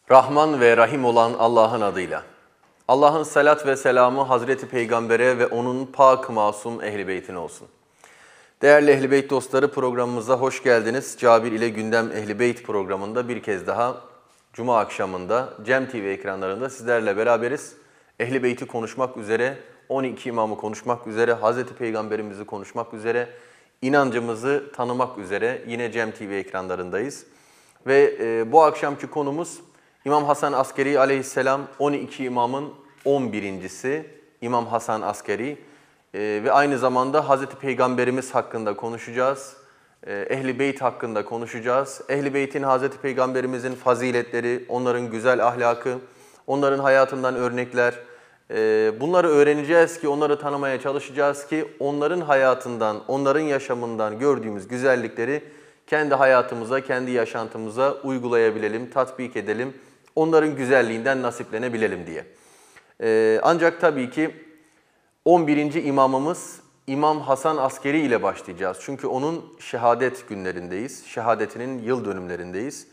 Rahman ve Rahim olan Allah'ın adıyla. Allah'ın salat ve selamı Hazreti Peygamber'e ve onun pak masum ehl-i beytine olsun. Değerli ehl-i beyt dostları, programımıza hoş geldiniz. Cabir ile Gündem Ehl-i Beyt programında bir kez daha Cuma akşamında Cem TV ekranlarında sizlerle beraberiz. Ehl-i Beyt'i konuşmak üzere, 12 imamı konuşmak üzere, Hazreti Peygamberimizi konuşmak üzere, inancımızı tanımak üzere yine Cem TV ekranlarındayız. Ve bu akşamki konumuz İmam Hasan Askeri aleyhisselam, 12 imamın 11.'si İmam Hasan Askeri. Ve aynı zamanda Hazreti Peygamberimiz hakkında konuşacağız. Ehl-i Beyt hakkında konuşacağız. Ehl-i Beyt'in, Hazreti Peygamberimizin faziletleri, onların güzel ahlakı, onların hayatından örnekler. Bunları öğreneceğiz ki, onları tanımaya çalışacağız ki onların hayatından, onların yaşamından gördüğümüz güzellikleri kendi hayatımıza, kendi yaşantımıza uygulayabilelim, tatbik edelim. Onların güzelliğinden nasiplenebilelim diye. Ancak tabii ki 11. imamımız İmam Hasan Askeri ile başlayacağız. Çünkü onun şehadet günlerindeyiz, şehadetinin yıl dönümlerindeyiz.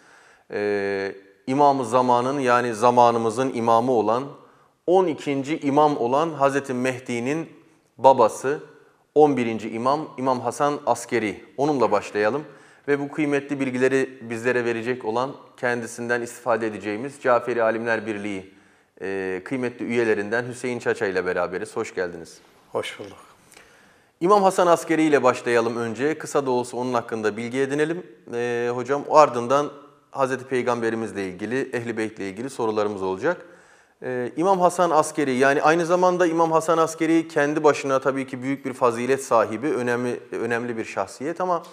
İmam-ı Zaman'ın, yani zamanımızın imamı olan, 12. imam olan Hazreti Mehdi'nin babası, 11. imam, İmam Hasan Askeri. Onunla başlayalım. Ve bu kıymetli bilgileri bizlere verecek olan, kendisinden istifade edeceğimiz Caferi Alimler Birliği kıymetli üyelerinden Hüseyin Çaça ile beraberiz. Hoş geldiniz. Hoş bulduk. İmam Hasan Askeri ile başlayalım önce. Kısa da olsa onun hakkında bilgi edinelim. Hocam ardından Hazreti Peygamberimizle ilgili, Ehl-i Beyt'le ilgili sorularımız olacak. İmam Hasan Askeri, yani aynı zamanda İmam Hasan Askeri kendi başına tabii ki büyük bir fazilet sahibi, önemli bir şahsiyet ama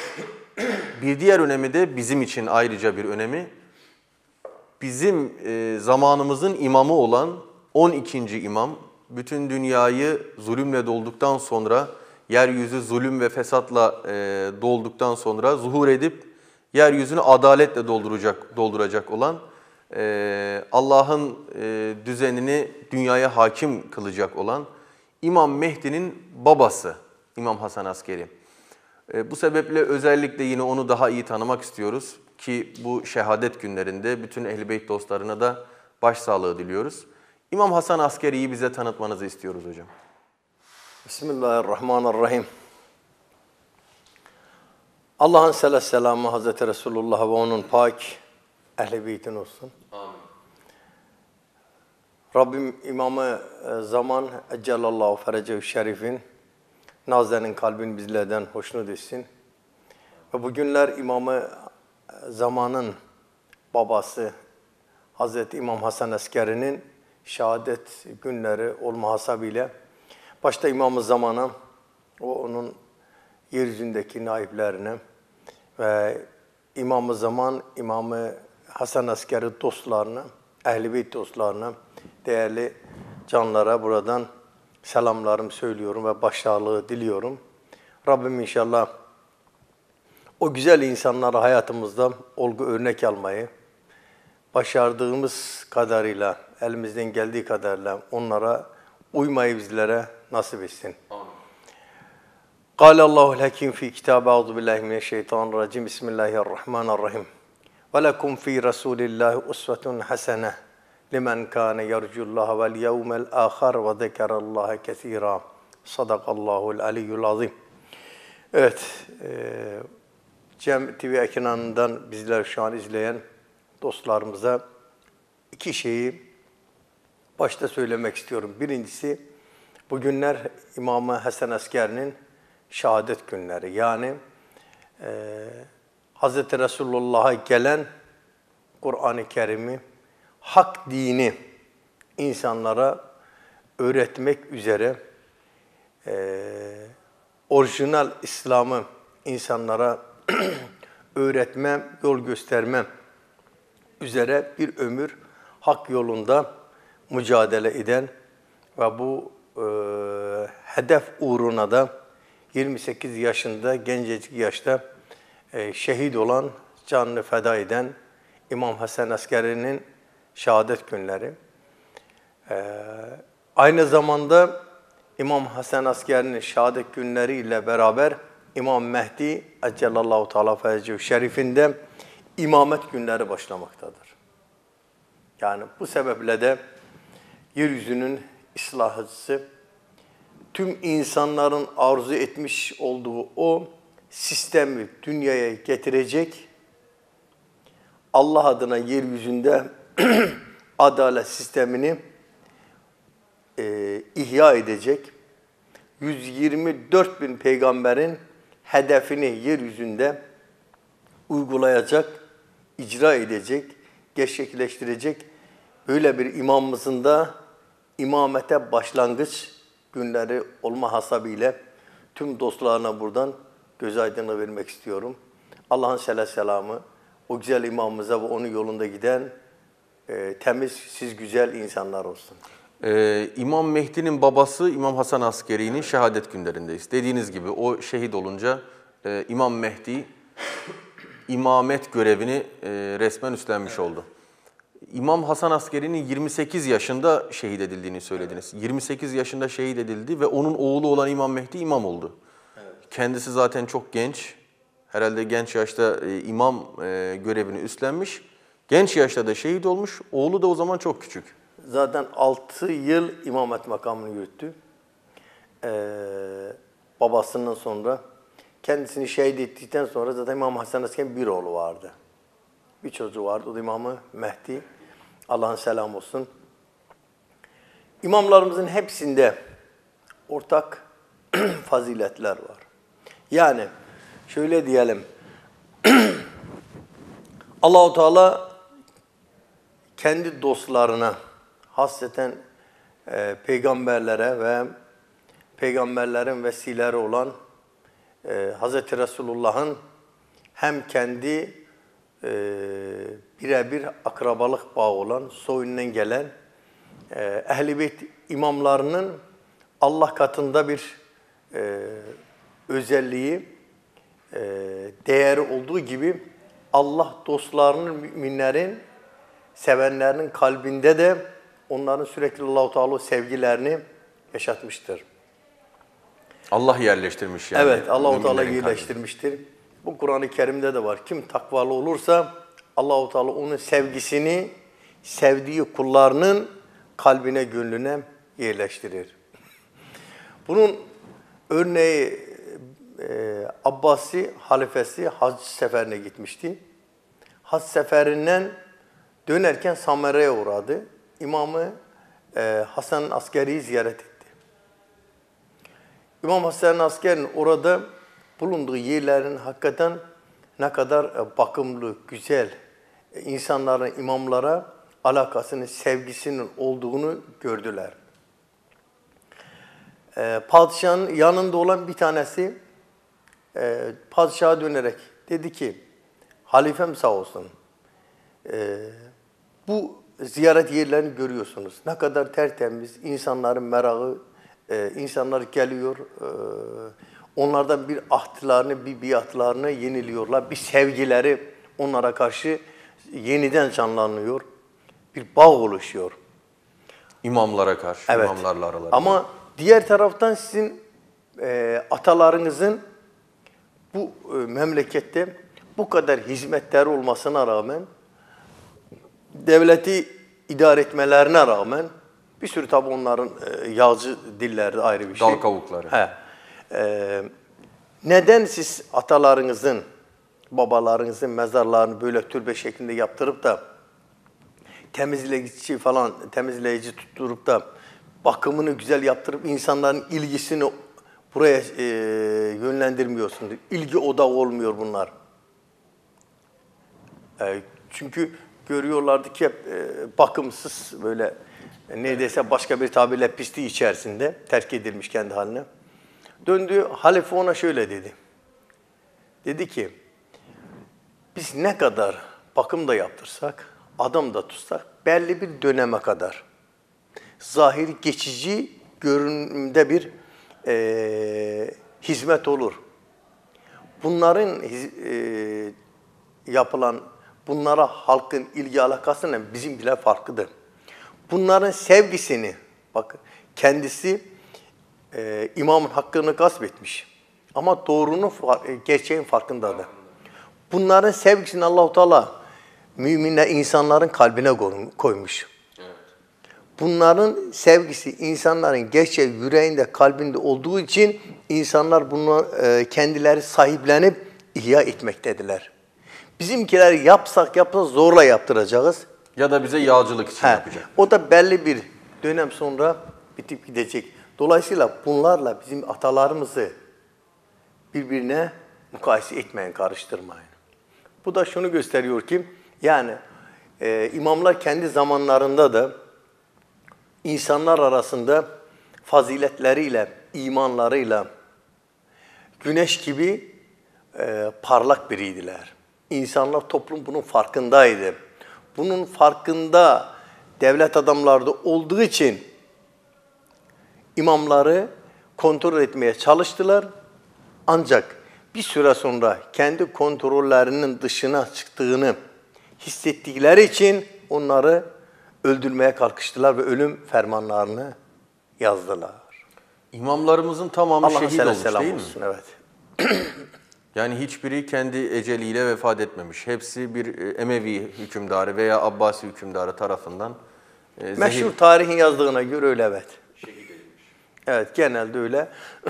bir diğer önemi de bizim için ayrıca bir önemi. Bizim zamanımızın imamı olan 12. imam, bütün dünyayı zulümle dolduktan sonra, yeryüzü zulüm ve fesatla dolduktan sonra zuhur edip yeryüzünü adaletle dolduracak olan, Allah'ın düzenini dünyaya hakim kılacak olan İmam Mehdi'nin babası İmam Hasan Askeri. Bu sebeple özellikle yine onu daha iyi tanımak istiyoruz ki bu şehadet günlerinde bütün Ehl-i Beyt dostlarına da başsağlığı diliyoruz. İmam Hasan Askeri'yi bize tanıtmanızı istiyoruz hocam. Bismillahirrahmanirrahim. Allah'ın selamı Hazreti Resulullah ve onun pak Ehl-i Beyt'in olsun. Amin. Rabbim İmam-ı Zaman Eccelallahu Ferecehu Şerif'in nazenin kalbin bizlerden hoşnut etsin. Ve bugünler İmam-ı Zaman'ın babası Hazreti İmam Hasan Askeri'nin şehadet günleri olma hasabıyla başta İmam-ı Zaman'a, onun yeryüzündeki naiplerine ve İmam-ı Zaman, İmam-ı Hasan Askeri dostlarına, Ehl-i Beyt dostlarına, değerli canlara buradan selamlarımı söylüyorum ve başsağlığı diliyorum. Rabbim inşallah o güzel insanları hayatımızda olgu örnek almayı, başardığımız kadarıyla, elimizden geldiği kadarıyla onlara uymayı bizlere nasip etsin. Amin. قال الله الحكيم في كتاب أعوذ بالله من الشيطان الرجيم بسم الله الرحمن الرحيم ولكم في رسول الله أسوة حسنة لمن كان يرجو الله واليوم الآخر وذكر الله كثيرا صدق الله العلي العظيم. Evet, Cem TV ekranından bizler şu an izleyen dostlarımıza iki şeyi başta söylemek istiyorum. Birincisi, bugünler İmam Hasan Askeri'nin şehadet günleri. Yani Hz. Resulullah'a gelen Kur'an-ı Kerim'i, hak dini insanlara öğretmek üzere, orijinal İslam'ı insanlara öğretme, yol gösterme üzere bir ömür hak yolunda mücadele eden ve bu hedef uğruna da 28 yaşında, gencecik yaşta şehit olan, canını feda eden İmam Hasan Askeri'nin şehadet günleri. Aynı zamanda İmam Hasan Askeri'nin şehadet günleriyle beraber İmam Mehdi Eccelallahu Teala Ferecehu Şerif'inde imamet günleri başlamaktadır. Yani bu sebeple de yeryüzünün ıslahçısı, tüm insanların arzu etmiş olduğu o sistemi dünyaya getirecek, Allah adına yeryüzünde adalet sistemini ihya edecek, 124 bin peygamberin hedefini yeryüzünde uygulayacak, icra edecek, gerçekleştirecek böyle bir imamımızın da imamete başlangıç günleri olma hasabıyla tüm dostlarına buradan göz aydınlığı vermek istiyorum. Allah'ın selamı o güzel imamımıza ve onun yolunda giden temiz, siz güzel insanlar olsun. İmam Mehdi'nin babası İmam Hasan Askeri'nin şehadet günlerindeyiz. Dediğiniz gibi o şehit olunca İmam Mehdi imamet görevini resmen üstlenmiş oldu. İmam Hasan Askeri'nin 28 yaşında şehit edildiğini söylediniz. 28 yaşında şehit edildi ve onun oğlu olan İmam Mehdi imam oldu. Evet. Kendisi zaten çok genç. Herhalde genç yaşta imam görevini üstlenmiş. Genç yaşta da şehit olmuş. Oğlu da o zaman çok küçük. Zaten 6 yıl imamet makamını yürüttü. Babasından sonra kendisini şehit ettikten sonra zaten İmam Hasan Askeri'nin bir oğlu vardı. Bir çocuğu vardı. O da İmam Mehdi. Allah'ın selamı olsun. İmamlarımızın hepsinde ortak faziletler var. Yani şöyle diyelim. Allah-u Teala kendi dostlarına, hasreten peygamberlere ve peygamberlerin vesileleri olan Hz. Resulullah'ın hem kendi birebir akrabalık bağı olan, soyundan gelen Ehl-i Beyt imamlarının Allah katında bir özelliği, değeri olduğu gibi Allah dostlarının, müminlerin, sevenlerinin kalbinde de onların sürekli Allah-u Teala sevgilerini yaşatmıştır. Allah yerleştirmiş yani. Evet, Allah-u Teala yerleştirmiştir. Bu Kur'an-ı Kerim'de de var. Kim takvalı olursa Allah-u Teala onun sevgisini sevdiği kullarının kalbine, gönlüne yerleştirir. Bunun örneği Abbasi halifesi hac seferine gitmişti. Hac seferinden dönerken Samere'ye uğradı. İmamı Hasan Askeri'yi ziyaret etti. İmam Hasan Askeri'nin orada bulunduğu yerlerin hakikaten ne kadar bakımlı, güzel, insanların imamlara alakasının, sevgisinin olduğunu gördüler. Padişahın yanında olan bir tanesi padişaha dönerek dedi ki, halifem sağ olsun, bu ziyaret yerlerini görüyorsunuz. Ne kadar tertemiz, insanların merakı, insanlar geliyor, onlardan bir ahdlarını, bir biatlarını yeniliyorlar. Bir sevgileri onlara karşı yeniden canlanıyor. Bir bağ oluşuyor. İmamlara karşı, evet. İmamlarla aralarında. Ama diğer taraftan sizin atalarınızın bu memlekette bu kadar hizmetleri olmasına rağmen, devleti idare etmelerine rağmen, bir sürü tabi onların yağcı dilleri ayrı bir şey. Dal kavukları. Neden siz atalarınızın, babalarınızın mezarlarını böyle türbe şeklinde yaptırıp da temizleyici tutturup da bakımını güzel yaptırıp insanların ilgisini buraya yönlendirmiyorsunuz? İlgi odağı olmuyor bunlar. Çünkü görüyorlardı ki hep bakımsız böyle neredeyse başka bir tabirle pisliği içerisinde terk edilmiş kendi haline. Döndü, halife ona şöyle dedi. Dedi ki, biz ne kadar bakım da yaptırsak, adam da tutsak belli bir döneme kadar zahir geçici görünümde bir hizmet olur. Bunların yapılan, bunlara halkın ilgi alakasıyla bizimkiler farklıdır. Bunların sevgisini, bakın kendisi imamın hakkını gasp etmiş. Ama doğrunun, gerçeğin farkındadır. Bunların sevgisini Allah-u Teala müminler insanların kalbine koymuş. Bunların sevgisi insanların gerçek yüreğinde, kalbinde olduğu için insanlar bunu kendileri sahiplenip ihya etmektediler. Bizimkiler yapsak zorla yaptıracağız. Ya da bize yağcılık için yapacak. O da belli bir dönem sonra bitip gidecek. Dolayısıyla bunlarla bizim atalarımızı birbirine mukayese etmeyin, karıştırmayın. Bu da şunu gösteriyor ki, yani imamlar kendi zamanlarında da insanlar arasında faziletleriyle, imanlarıyla güneş gibi parlak biriydiler. İnsanlar, toplum bunun farkındaydı. Bunun farkında devlet adamları da olduğu için imamları kontrol etmeye çalıştılar. Ancak bir süre sonra kendi kontrollerinin dışına çıktığını hissettikleri için onları öldürmeye kalkıştılar ve ölüm fermanlarını yazdılar. İmamlarımızın tamamı Allah'a şehit olmuş selam değil mi? olsun, evet. Yani hiçbiri kendi eceliyle vefat etmemiş. Hepsi bir Emevi hükümdarı veya Abbasi hükümdarı tarafından Meşhur tarihin yazdığına göre öyle, evet. şehit edilmiş. Evet, genelde öyle.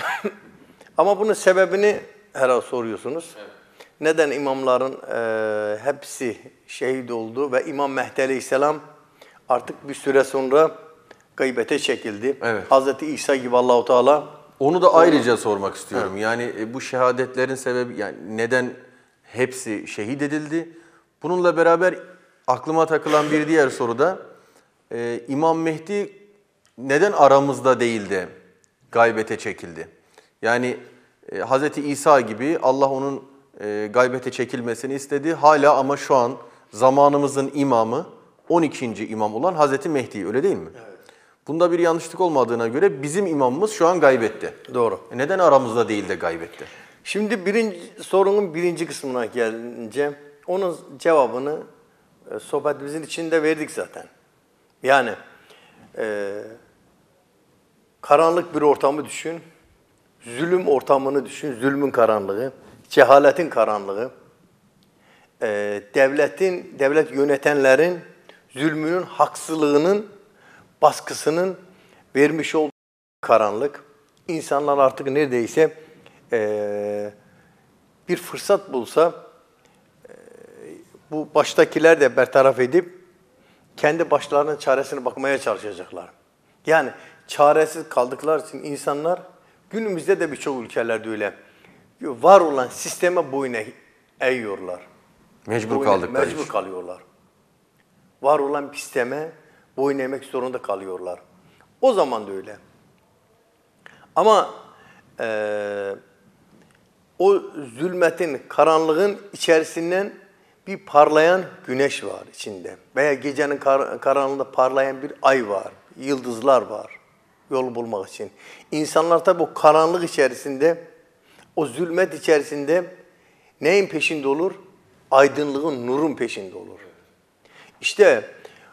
Ama bunun sebebini herhalde soruyorsunuz. Evet. Neden imamların hepsi şehit oldu ve İmam Mehdi Aleyhisselam artık bir süre sonra gıybete çekildi. Evet. Hazreti İsa gibi Allah-u Teala. Onu da ayrıca sormak istiyorum. Evet. Yani bu şehadetlerin sebebi, yani neden hepsi şehit edildi? Bununla beraber aklıma takılan bir diğer soru da İmam Mehdi neden aramızda değil de gaybete çekildi? Yani Hazreti İsa gibi Allah onun gaybete çekilmesini istedi. Hala ama şu an zamanımızın imamı 12. imam olan Hazreti Mehdi, öyle değil mi? Evet. Bunda bir yanlışlık olmadığına göre bizim imamımız şu an gaybette. Doğru. Neden aramızda değil de gaybette? Şimdi sorunun birinci kısmına gelince onun cevabını sohbetimizin içinde verdik zaten. Yani karanlık bir ortamı düşün, zulüm ortamını düşün, zulmün karanlığı, cehaletin karanlığı, devlet yönetenlerin zulmünün, haksızlığının, baskısının vermiş olduğu karanlık. İnsanlar artık neredeyse bir fırsat bulsa bu baştakiler de bertaraf edip kendi başlarının çaresine bakmaya çalışacaklar. Yani çaresiz kaldıkları için insanlar, günümüzde de birçok ülkelerde öyle, var olan sisteme boyun eğiyorlar. Mecbur kalıyorlar. Var olan bir sisteme boyun eğmek zorunda kalıyorlar. O zaman da öyle. Ama o zulmetin, karanlığın içerisinden bir parlayan güneş var içinde. Veya gecenin karanlığında parlayan bir ay var, yıldızlar var yol bulmak için. İnsanlar tabi o karanlık içerisinde, o zulmet içerisinde neyin peşinde olur? Aydınlığın, nurun peşinde olur. İşte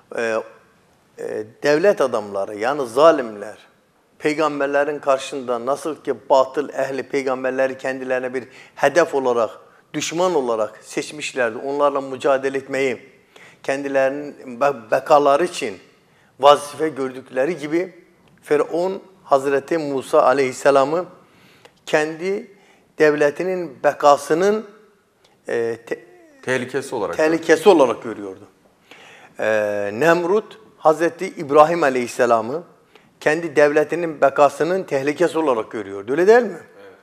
devlet adamları, yani zalimler, peygamberlerin karşısında nasıl ki batıl ehli peygamberleri kendilerine bir hedef olarak, düşman olarak seçmişlerdi. Onlarla mücadele etmeyi kendilerinin bekaları için vazife gördükleri gibi Firavun Hazreti Musa Aleyhisselam'ı kendi devletinin bekasının tehlikesi olarak görüyordu. Nemrut Hazreti İbrahim Aleyhisselam'ı kendi devletinin bekasının tehlikesi olarak görüyordu. Öyle değil mi?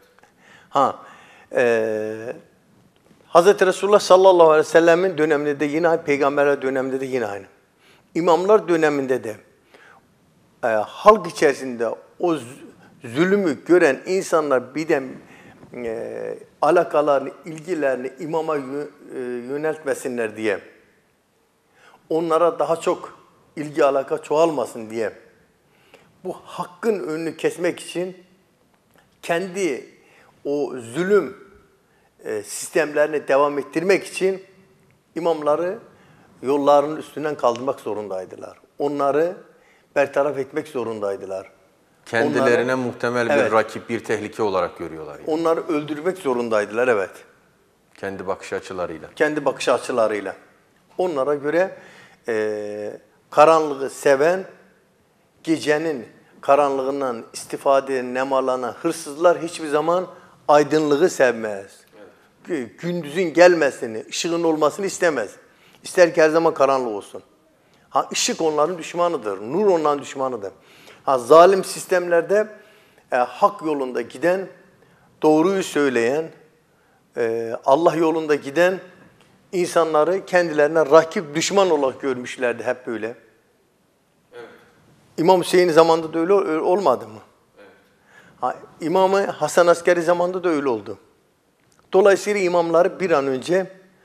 Evet. Hazreti Resulullah sallallahu aleyhi ve sellemin döneminde de yine aynı, peygamberler döneminde de yine aynı. İmamlar döneminde de halk içerisinde o zulümü gören insanlar birden alakalarını, ilgilerini imama yöneltmesinler diye, onlara daha çok ilgi alaka çoğalmasın diye, bu hakkın önünü kesmek için kendi o zulüm sistemlerini devam ettirmek için imamları yollarının üstünden kaldırmak zorundaydılar. Onları bertaraf etmek zorundaydılar. Kendilerine muhtemel bir rakip, bir tehlike olarak görüyorlar. Yani. Onları öldürmek zorundaydılar, evet. Kendi bakış açılarıyla. Kendi bakış açılarıyla. Onlara göre karanlığı seven, gecenin karanlığından istifade eden, nemalanan hırsızlar hiçbir zaman aydınlığı sevmez. Evet. Gündüzün gelmesini, ışığın olmasını istemez. İster ki her zaman karanlık olsun. Işık onların düşmanıdır, nur onların düşmanıdır. Zalim sistemlerde hak yolunda giden, doğruyu söyleyen, Allah yolunda giden insanları kendilerine rakip, düşman olarak görmüşlerdi hep böyle. Evet. İmam Hüseyin zamanında da öyle olmadı mı? Evet. İmam-ı Hasan Askeri zamanında da öyle oldu. Dolayısıyla imamları bir an önce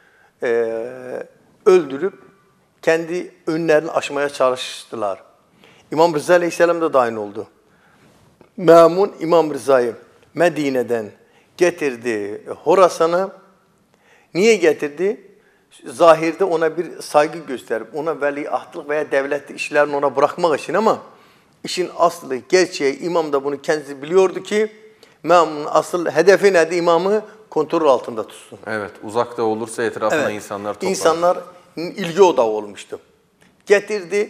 öldürüp kendi önlerini aşmaya çalıştılar. İmam Rıza Aleyhisselam da aynı oldu. Mâmun İmam Rıza'yı Medine'den getirdi Horasan'a. Niye getirdi? Zahirde ona bir saygı gösterip, ona veliahtlık veya devlet işlerini ona bırakmak için, ama işin aslı, gerçeği, imam da bunu kendisi biliyordu ki Mâmun'un asıl hedefi nedir? İmamı kontrol altında tutsun. Evet, uzakta olursa etrafına insanlar toplar. İnsanlar ilgi odağı olmuştu. Getirdi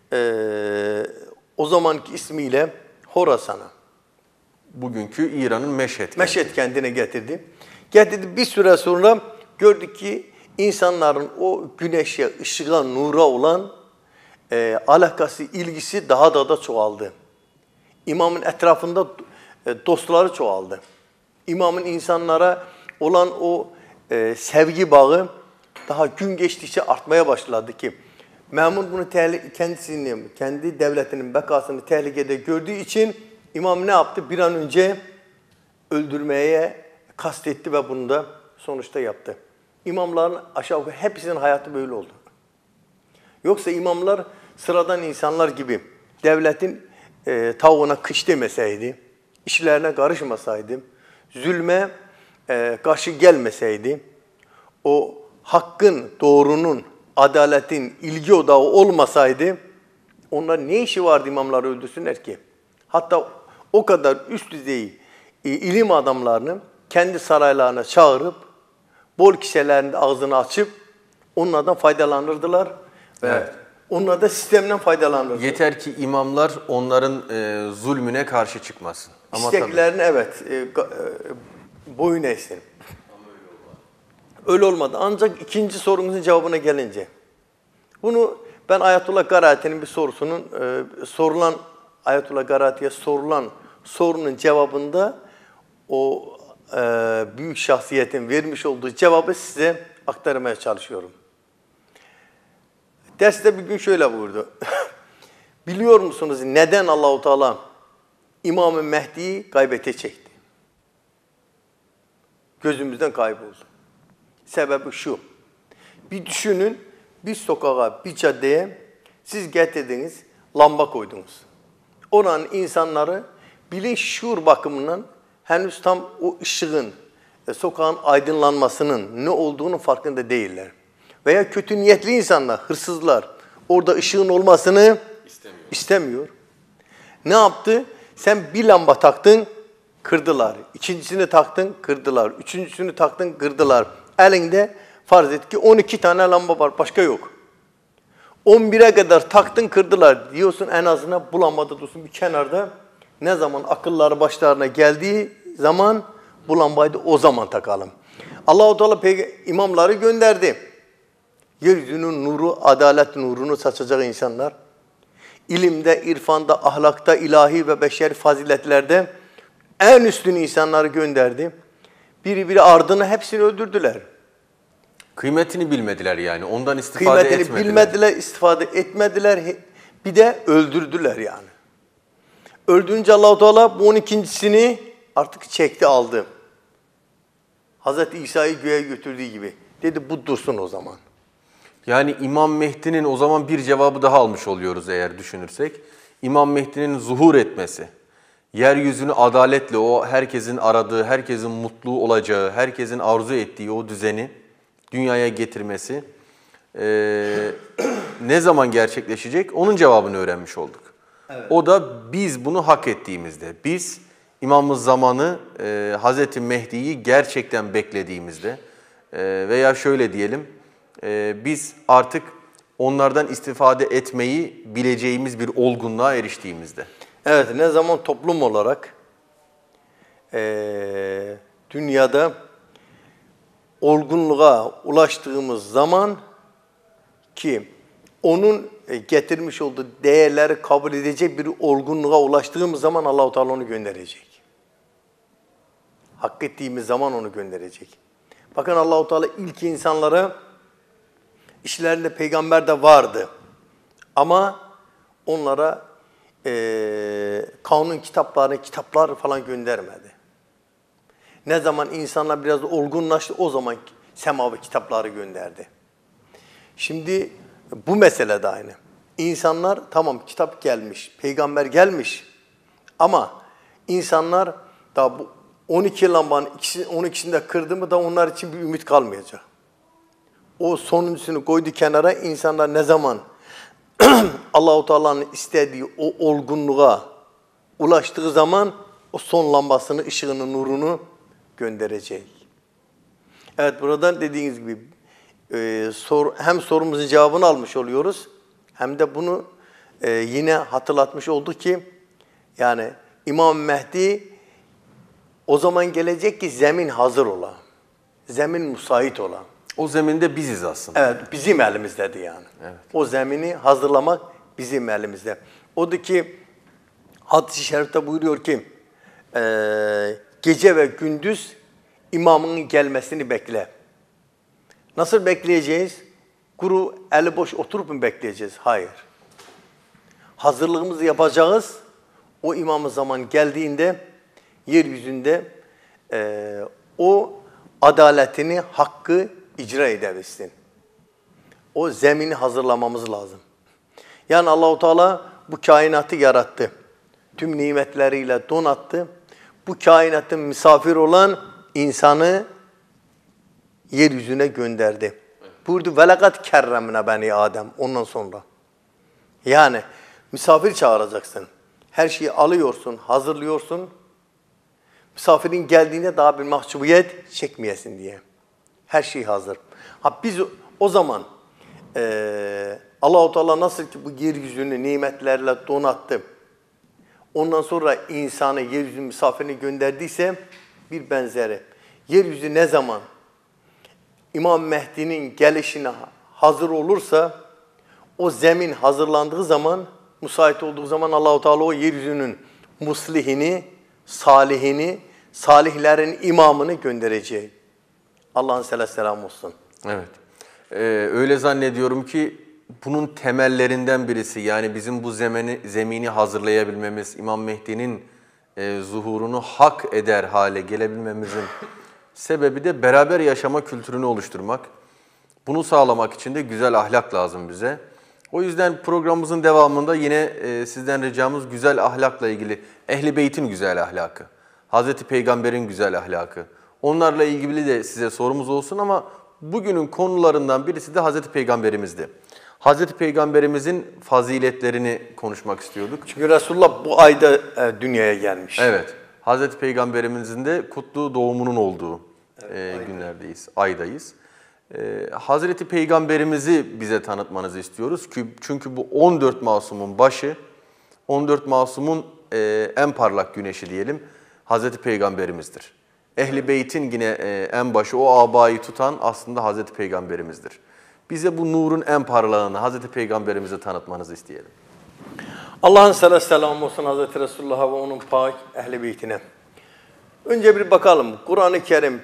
o zamanki ismiyle Horasan'a. Bugünkü İran'ın Meşhed. Meşhed kendine getirdi. Getirdi, bir süre sonra gördük ki insanların o güneşe, ışığa, nura olan alakası, ilgisi daha da çoğaldı. İmamın etrafında dostları çoğaldı. İmamın insanlara olan o sevgi bağı daha gün geçtikçe artmaya başladı ki Mâmun bunu kendisini, kendi devletinin bekasını tehlikede gördüğü için imam ne yaptı? Bir an önce öldürmeye kastetti ve bunu da sonuçta yaptı. İmamların aşağı yukarı hepsinin hayatı böyle oldu. Yoksa imamlar sıradan insanlar gibi devletin tavuğuna kış demeseydi, işlerine karışmasaydı, zulme karşı gelmeseydi, o hakkın, doğrunun, adaletin ilgi odağı olmasaydı, onlar ne işi vardı imamları öldürsünler ki? Hatta o kadar üst düzey ilim adamlarını kendi saraylarına çağırıp, bol kişilerin ağzını açıp onlardan faydalanırdılar. Evet. Ve onlar da sistemden faydalanırdı. Yeter ki imamlar onların zulmüne karşı çıkmasın. Ama İsteklerini boyun eğsin. Öyle olmadı. Ancak ikinci sorunuzun cevabına gelince, bunu ben Ayetullah Garati'nin bir sorusunun Ayetullah Garati'ye sorulan sorunun cevabında o büyük şahsiyetin vermiş olduğu cevabı size aktarmaya çalışıyorum. Derste bir gün şöyle buyurdu. Biliyor musunuz neden Allahu Teala İmam-ı Mehdi'yi gaybete çekti? Gözümüzden kayboldu. Sebebi şu. Bir düşünün, bir sokağa, bir caddeye siz getirdiniz, lamba koydunuz. Oranın insanları bilinç, şuur bakımından henüz tam o ışığın, sokağın aydınlanmasının ne olduğunu farkında değiller. Veya kötü niyetli insanlar, hırsızlar orada ışığın olmasını istemiyor. Ne yaptı? Sen bir lamba taktın, kırdılar. İkincisini taktın, kırdılar. Üçüncüsünü taktın, kırdılar. Elinde farz et ki 12 tane lamba var, başka yok. 11'e kadar taktın, kırdılar. Diyorsun en azından bu lambada dursun bir kenarda. Ne zaman akılları başlarına geldiği zaman bu lambayı da o zaman takalım. Allah-u Teala imamları gönderdi. Yeryüzünün nuru, adalet nurunu saçacak insanlar. İlimde, irfanda, ahlakta, ilahi ve beşeri faziletlerde en üstün insanları gönderdi. Biri ardını hepsini öldürdüler. Kıymetini bilmediler yani. Ondan istifade etmediler. Kıymetini bilmediler, istifade etmediler. Bir de öldürdüler yani. Öldürünce Allah-u Teala bu 12.'sini artık çekti, aldı. Hazreti İsa'yı göğe götürdüğü gibi. Dedi bu dursun o zaman. Yani İmam Mehdi'nin o zaman bir cevabı daha almış oluyoruz eğer düşünürsek. İmam Mehdi'nin zuhur etmesi, yeryüzünü adaletle, o herkesin aradığı, herkesin mutlu olacağı, herkesin arzu ettiği o düzeni dünyaya getirmesi ne zaman gerçekleşecek? Onun cevabını öğrenmiş olduk. Evet. O da biz bunu hak ettiğimizde, biz İmamımız zamanı Hazreti Mehdi'yi gerçekten beklediğimizde veya şöyle diyelim, biz artık onlardan istifade etmeyi bileceğimiz bir olgunluğa eriştiğimizde. Evet, ne zaman toplum olarak dünyada olgunluğa ulaştığımız zaman ki onun getirmiş olduğu değerleri kabul edecek bir olgunluğa ulaştığımız zaman Allah-u Teala onu gönderecek. Hak ettiğimiz zaman onu gönderecek. Bakın Allah-u Teala ilk insanlara işlerinde peygamber de vardı. Ama onlara kanun kitaplar falan göndermedi. Ne zaman insanlar biraz olgunlaştı o zaman semavi kitapları gönderdi. Şimdi bu mesele de aynı. İnsanlar tamam kitap gelmiş, peygamber gelmiş ama insanlar daha bu 12 lambanın 12'sini de kırdı mı da onlar için bir ümit kalmayacak. O sonuncusunu koydu kenara, insanlar ne zaman Allah-u Teala'nın istediği o olgunluğa ulaştığı zaman o son lambasını, ışığını, nurunu gönderecek. Evet, buradan dediğiniz gibi hem sorumuzun cevabını almış oluyoruz hem de bunu yine hatırlatmış oldu ki yani İmam Mehdi o zaman gelecek ki zemin hazır ola, zemin müsait ola. O zeminde biziz aslında. Evet, bizim elimizdedir yani. Evet. O zemini hazırlamak bizim elimizde. O da ki hadis-i şerifte buyuruyor ki gece ve gündüz imamın gelmesini bekle. Nasıl bekleyeceğiz? Kuru eli boş oturup mu bekleyeceğiz? Hayır. Hazırlığımızı yapacağız. O imamın zaman geldiğinde yeryüzünde o adaletini, hakkı icra edebilsin. O zemini hazırlamamız lazım. Yani Allah-u Teala bu kainatı yarattı. Tüm nimetleriyle donattı. Bu kainatın misafir olan insanı yeryüzüne gönderdi. Buyurdu velakat kerremne beni Adem ondan sonra. Yani misafir çağıracaksın. Her şeyi alıyorsun, hazırlıyorsun. Misafirin geldiğinde daha bir mahcubiyet çekmeyesin diye. Her şey hazır. Biz o zaman Allah-u Teala nasıl ki bu yeryüzünü nimetlerle donattı. Ondan sonra insanı yeryüzünün misafirini gönderdiyse bir benzeri. Yeryüzü ne zaman İmam Mehdi'nin gelişine hazır olursa o zemin hazırlandığı zaman, müsait olduğu zaman Allah-u Teala o yeryüzünün muslihini, salihini, salihlerin imamını gönderecek. Allah'ın selam olsun. Evet. Öyle zannediyorum ki bunun temellerinden birisi yani bizim bu zemini hazırlayabilmemiz, İmam Mehdi'nin zuhurunu hak eder hale gelebilmemizin sebebi de beraber yaşama kültürünü oluşturmak. Bunu sağlamak için de güzel ahlak lazım bize. O yüzden programımızın devamında yine sizden ricamız güzel ahlakla ilgili, Ehl-i Beyt'in güzel ahlakı, Hazreti Peygamber'in güzel ahlakı. Onlarla ilgili de size sorumuz olsun ama bugünün konularından birisi de Hazreti Peygamberimizdi. Hazreti Peygamberimizin faziletlerini konuşmak istiyorduk. Çünkü Resulullah bu ayda dünyaya gelmiş. Evet, Hazreti Peygamberimizin de kutlu doğumunun olduğu günlerdeyiz, aydayız. Hazreti Peygamberimizi bize tanıtmanızı istiyoruz. Çünkü bu 14 masumun başı, 14 masumun en parlak güneşi diyelim, Hazreti Peygamberimizdir. Ehl-i Beyt'in yine en başı, o abayı tutan aslında Hazreti Peygamberimizdir. Bize bu nurun en parlağını Hazreti Peygamberimize tanıtmanızı isteyelim. Allah'ın selamı olsun Hazreti Resulullah'a ve onun pak Ehl-i Beyt'ine. Önce bir bakalım Kur'an-ı Kerim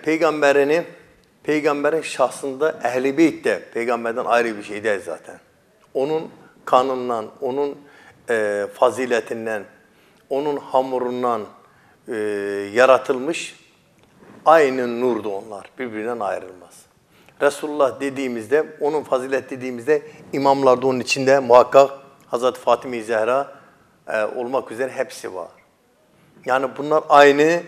peygamberin şahsında Ehl-i Beyt de peygamberden ayrı bir şey değil zaten. Onun kanından, onun faziletinden, onun hamurundan yaratılmış aynı nurdu onlar. Birbirinden ayrılmaz. Resulullah dediğimizde, onun fazilet dediğimizde imamlar da onun içinde muhakkak Hazreti Fatime-i Zehra olmak üzere hepsi var. Yani bunlar aynı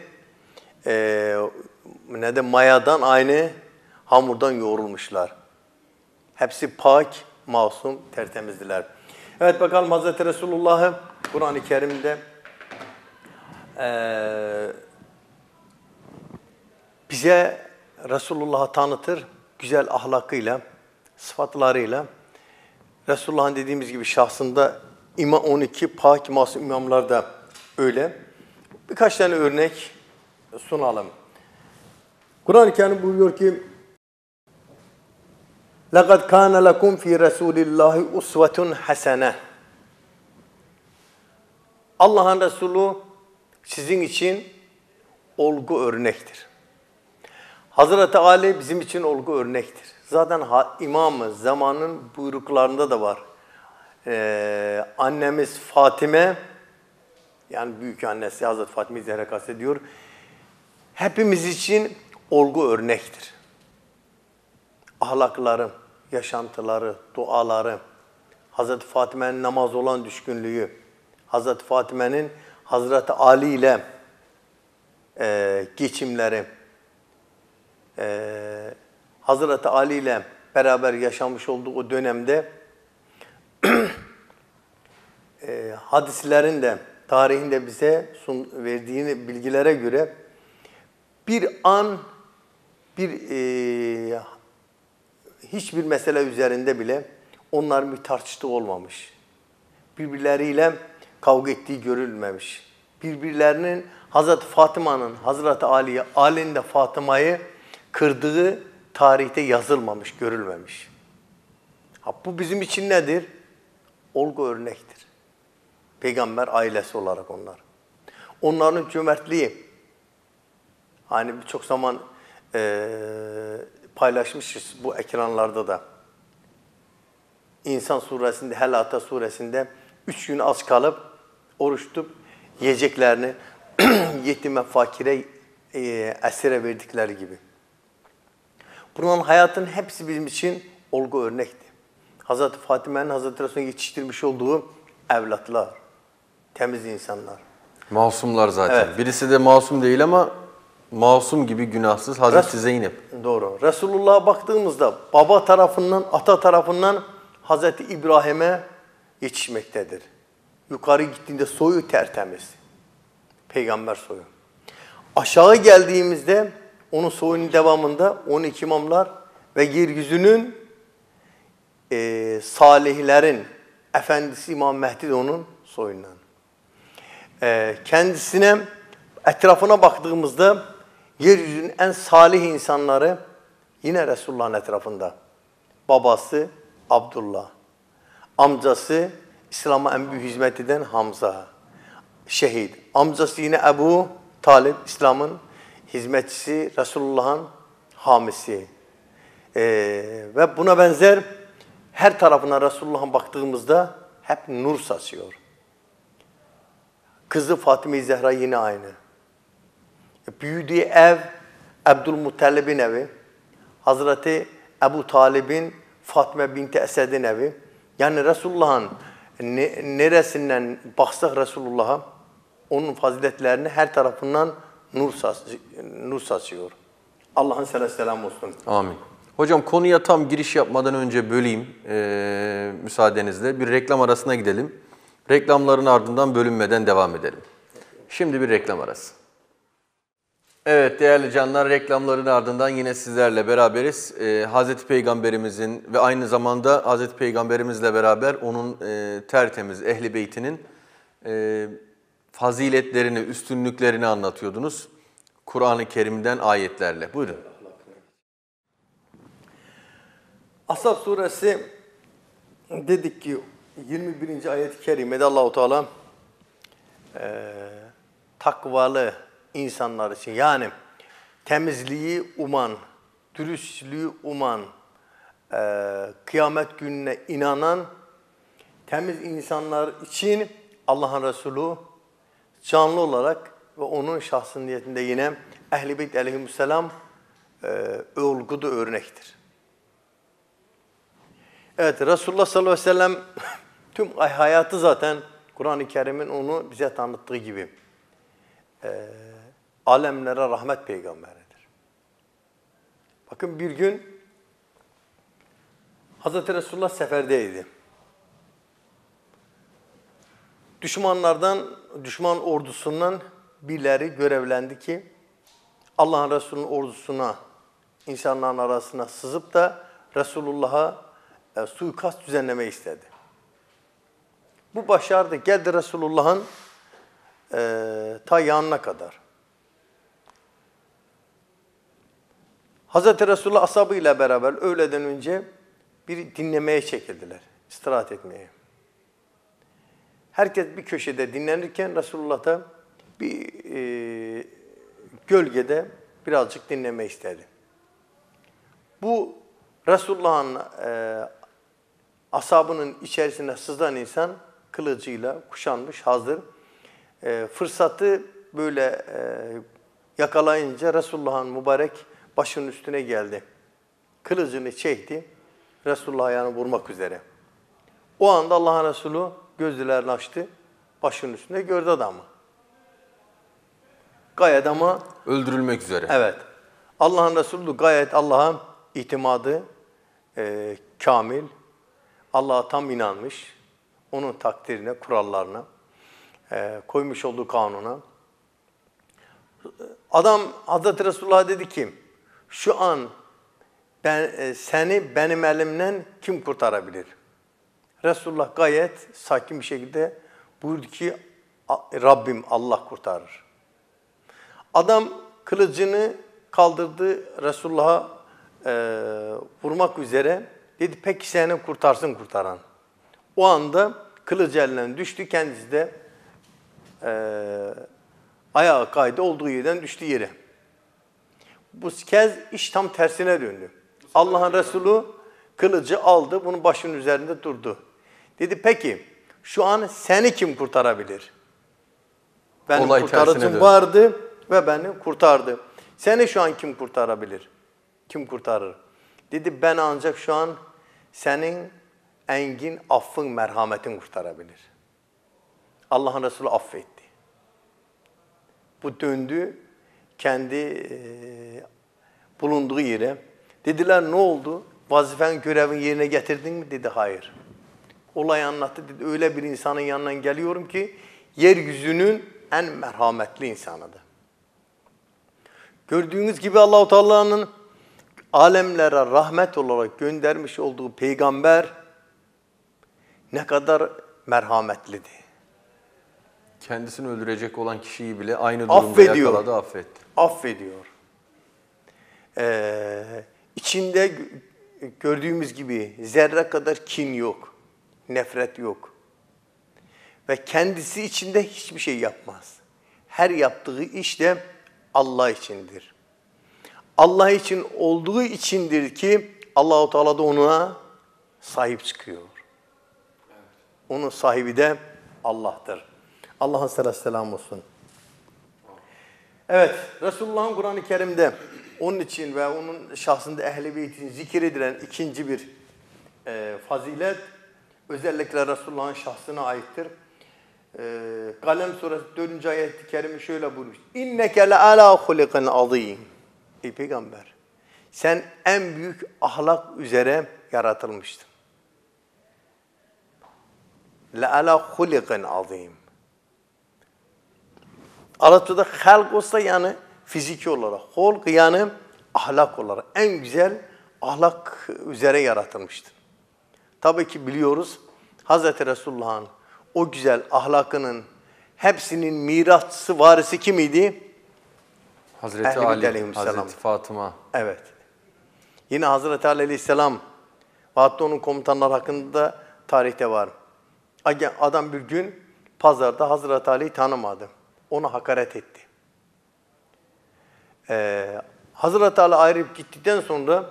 mayadan, aynı hamurdan yoğrulmuşlar. Hepsi pak, masum, tertemizdiler. Evet bakalım Hazreti Resulullah'ı Kur'an-ı Kerim'de bize Resulullah'ı tanıtır güzel ahlakıyla, sıfatlarıyla Resulullah'ın dediğimiz gibi şahsında 12 pak masum imamlar da öyle. Birkaç tane örnek sunalım. Kur'an-ı Kerim buyuruyor ki لَقَدْ كَانَ لَكُمْ فِي رَسُولِ اللّٰهِ اُسْوَةٌ حَسَنَةٌ Allah'ın Resulü sizin için olgu örnektir. Hazreti Ali bizim için olgu örnektir. Zaten İmam-ı Zaman'ın buyruklarında da var. Annemiz Fatime, yani büyük annesi Hazreti Fatime Zehra kastediyor. Hepimiz için olgu örnektir. Ahlakları, yaşantıları, duaları, Hazreti Fatime'nin namaz olan düşkünlüğü, Hazreti Fatime'nin Hazreti Ali ile geçimleri, Hazreti Ali ile beraber yaşamış olduğu o dönemde hadislerin de, tarihin de bize verdiği bilgilere göre bir an hiçbir mesele üzerinde bile onların bir tartıştığı olmamış. Birbirleriyle kavga ettiği görülmemiş. Birbirlerinin Hazreti Fatıma'nın Hazreti Ali'ye, Ali'nin de Fatıma'yı kırdığı tarihte yazılmamış, görülmemiş. Bu bizim için nedir? Olgu örnektir. Peygamber ailesi olarak onlar. Onların cömertliği, hani birçok zaman paylaşmışız bu ekranlarda da. İnsan suresinde, Helata suresinde 3 gün aç kalıp, oruç tutup yiyeceklerini yetime, fakire, esire verdikleri gibi. Bunun hayatın hepsi bizim için olgu örnekti. Hazreti Fatime'nin Hazreti Resulü'nün yetiştirmiş olduğu evlatlar, temiz insanlar. Masumlar zaten. Evet. Birisi de masum değil ama masum gibi günahsız Hazreti Zeynep. Doğru. Resulullah'a baktığımızda baba tarafından, ata tarafından Hazreti İbrahim'e yetişmektedir. Yukarı gittiğinde soyu tertemiz. Peygamber soyu. Aşağı geldiğimizde onun soyunun devamında 12 imamlar ve yeryüzünün salihlerin efendisi İmam Mehdi de onun soyundan. Kendisine, etrafına baktığımızda yeryüzünün en salih insanları yine Resulullah'ın etrafında. Babası Abdullah, amcası İslam'a en büyük hizmet eden Hamza, şehit. Amcası yine Ebu Talib, İslam'ın hizmetçisi, Resulullah'ın hamisi. Ve buna benzer her tarafına Resulullah'a baktığımızda hep nur saçıyor. Kızı Fatime-i Zehra yine aynı. Büyüdüğü ev Abdülmuttalib'in evi. Hazreti Ebu Talib'in Fatime binti Esed'in evi. Yani Resulullah'ın neresinden baksak Resulullah'a onun faziletlerini her tarafından nur saçıyor. Allah'ın selamı olsun. Amin. Hocam konuya tam giriş yapmadan önce böleyim müsaadenizle. Bir reklam arasına gidelim. Reklamların ardından bölünmeden devam edelim. Şimdi bir reklam arası. Evet değerli canlar, reklamların ardından yine sizlerle beraberiz. Hazreti Peygamberimizin ve aynı zamanda Hazreti Peygamberimizle beraber onun tertemiz Ehl-i Beytinin faziletlerini, üstünlüklerini anlatıyordunuz. Kur'an-ı Kerim'den ayetlerle. Buyurun. Ashab suresi dedik ki 21. ayet-i kerimede Allah-u Teala takvalı insanlar için, yani temizliği uman, dürüstlüğü uman, kıyamet gününe inanan temiz insanlar için Allah'ın Resulü canlı olarak ve onun şahsiyetinde yine Ehl-i Beyt aleyhisselam olguda örnektir. Evet, Resulullah sallallahu aleyhi ve sellem tüm hayatı zaten Kur'an-ı Kerim'in onu bize tanıttığı gibi alemlere rahmet peygamberidir. Bakın bir gün Hazreti Resulullah seferdeydi. Düşman ordusundan birileri görevlendi ki Allah'ın Resulü'nün ordusuna, insanların arasına sızıp da Resulullah'a suikast düzenleme istedi. Bu başardı. Geldi Resulullah'ın ta yanına kadar. Hazreti Resulullah ashabıyla beraber öğleden önce bir dinlemeye çekildiler. İstirahat etmeye. Herkes bir köşede dinlenirken Resulullah da bir gölgede birazcık dinleme istedi. Bu Resulullah'ın ashabının içerisine sızan insan kılıcıyla kuşanmış, hazır. Fırsatı böyle yakalayınca Resulullah'ın mübarek başının üstüne geldi. Kılıcını çekti. Resulullah ayağını vurmak üzere. O anda Allah'ın Resulü gözlerini açtı. Başının üstünde gördü adamı. Gayet ama Öldürülmek üzere. evet. Allah'ın Resulü gayet Allah'a itimadı kamil. Allah'a tam inanmış. Onun takdirine, kurallarına, koymuş olduğu kanuna. Adam Hazreti Resulullah dedi ki, şu an seni benim elimden kim kurtarabilir? Resulullah gayet sakin bir şekilde buyurdu ki, Rabbim Allah kurtarır. Adam kılıcını kaldırdı Resulullah'a vurmak üzere. Dedi peki seni kurtarsın kurtaran. O anda kılıcı elinden düştü. Kendisi de ayağı kaydı olduğu yerden düştü yere. Bu kez iş tam tersine döndü. Allah'ın Resulü kılıcı aldı, bunun başının üzerinde durdu. Dedi peki şu an seni kim kurtarabilir? Benim Olay kurtarıcım vardı ve beni kurtardı. Seni şu an kim kurtarabilir? Kim kurtarır? Dedi ben ancak şu an senin engin affın, merhametin kurtarabilir. Allah'ın Resulü affetti. Bu döndü kendi bulunduğu yere. Dediler ne oldu? Vazifen, görevin yerine getirdin mi? Dedi hayır. Olayı anlattı. Dedi öyle bir insanın yanından geliyorum ki yeryüzünün en merhametli insanıdır. Gördüğünüz gibi Allah-u Teala'nın alemlere rahmet olarak göndermiş olduğu peygamber ne kadar merhametliydi. Kendisini öldürecek olan kişiyi bile aynı durumda yakaladı, affetti. Affediyor. İçinde gördüğümüz gibi zerre kadar kin yok, nefret yok. Ve kendisi içinde hiçbir şey yapmaz. Her yaptığı iş de Allah içindir. Allah için olduğu içindir ki Allah-u Teala da ona sahip çıkıyor. Onun sahibi de Allah'tır. Allah'a selam olsun. Evet, Resulullah'ın Kur'an-ı Kerim'de onun için ve onun şahsında Ehl-i Beyt'in zikredilen ikinci bir fazilet, özellikle Resulullah'ın şahsına aittir. Kalem suresi 4. ayet-i kerime şöyle buyurmuş. İnneke le ala hulikin azim. Ey peygamber, sen en büyük ahlak üzere yaratılmıştın. Le ala hulikin azim. Arapçada halk olsa yani fiziki olarak, hulk yani ahlak olarak en güzel ahlak üzere yaratılmıştır. Tabii ki biliyoruz Hazreti Resulullah'ın o güzel ahlakının hepsinin mirasçısı, varisi kim idi? Hazreti Ehl-i Ali, Aleyhisselam. Hazreti Fatıma. Evet. Yine Hazreti Ali Aleyhisselam ve hatta onun komutanlar hakkında da tarihte var. Adam bir gün pazarda Hazreti Ali'yi tanımadı. Ona hakaret etti. Hazreti Ali ayrılıp gittikten sonra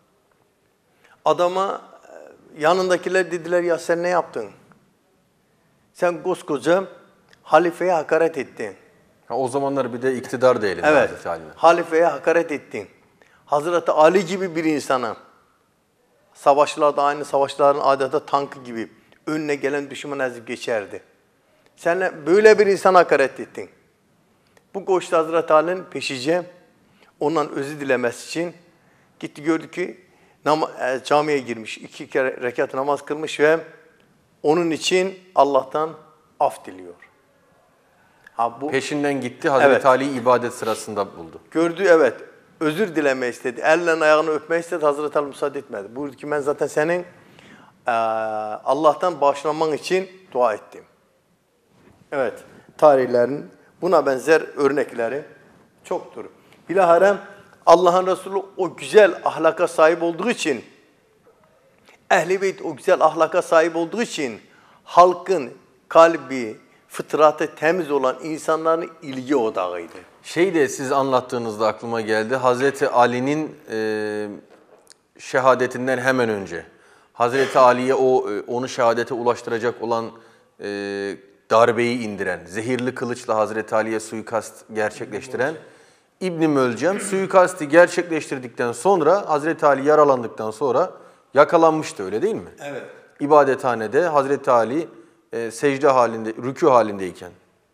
adama yanındakiler dediler ya sen ne yaptın? Sen koskoca halifeye hakaret ettin. O zamanlar bir de iktidar da elinde Evet, Hazreti Ali'nin. halifeye hakaret ettin. Hazreti Ali gibi bir insana, savaşlarda aynı savaşların adeta tankı gibi önüne gelen düşman ezip geçerdi. Sen böyle bir insana hakaret ettin. Bu koştu Hazreti Ali'nin peşice, ondan özür dilemesi için gitti gördü ki camiye girmiş, 2 kere rekat namaz kılmış ve onun için Allah'tan af diliyor. Peşinden gitti, Hazreti Evet. Ali'yi ibadet sırasında buldu. Gördü evet, özür dileme istedi. Ellerini ayağını öpme istedi, Hazreti Ali müsaade etmedi. Buyurdu ki ben zaten senin Allah'tan bağışlanman için dua ettim. Evet, tarihlerin buna benzer örnekleri çoktur. Bilahare Allah'ın Resulü o güzel ahlaka sahip olduğu için, Ehl-i Beyt o güzel ahlaka sahip olduğu için halkın kalbi, fıtratı temiz olan insanların ilgi odağıydı. Siz anlattığınızda aklıma geldi. Hazreti Ali'nin şehadetinden hemen önce Hazreti Ali'ye onu şehadete ulaştıracak olan darbeyi indiren, zehirli kılıçla Hazreti Ali'ye suikast gerçekleştiren İbn Mölcem suikasti gerçekleştirdikten sonra Hazreti Ali yaralandıktan sonra yakalanmıştı, öyle değil mi? Evet. İbadethanede Hazreti Ali secde halinde, rükû halindeyken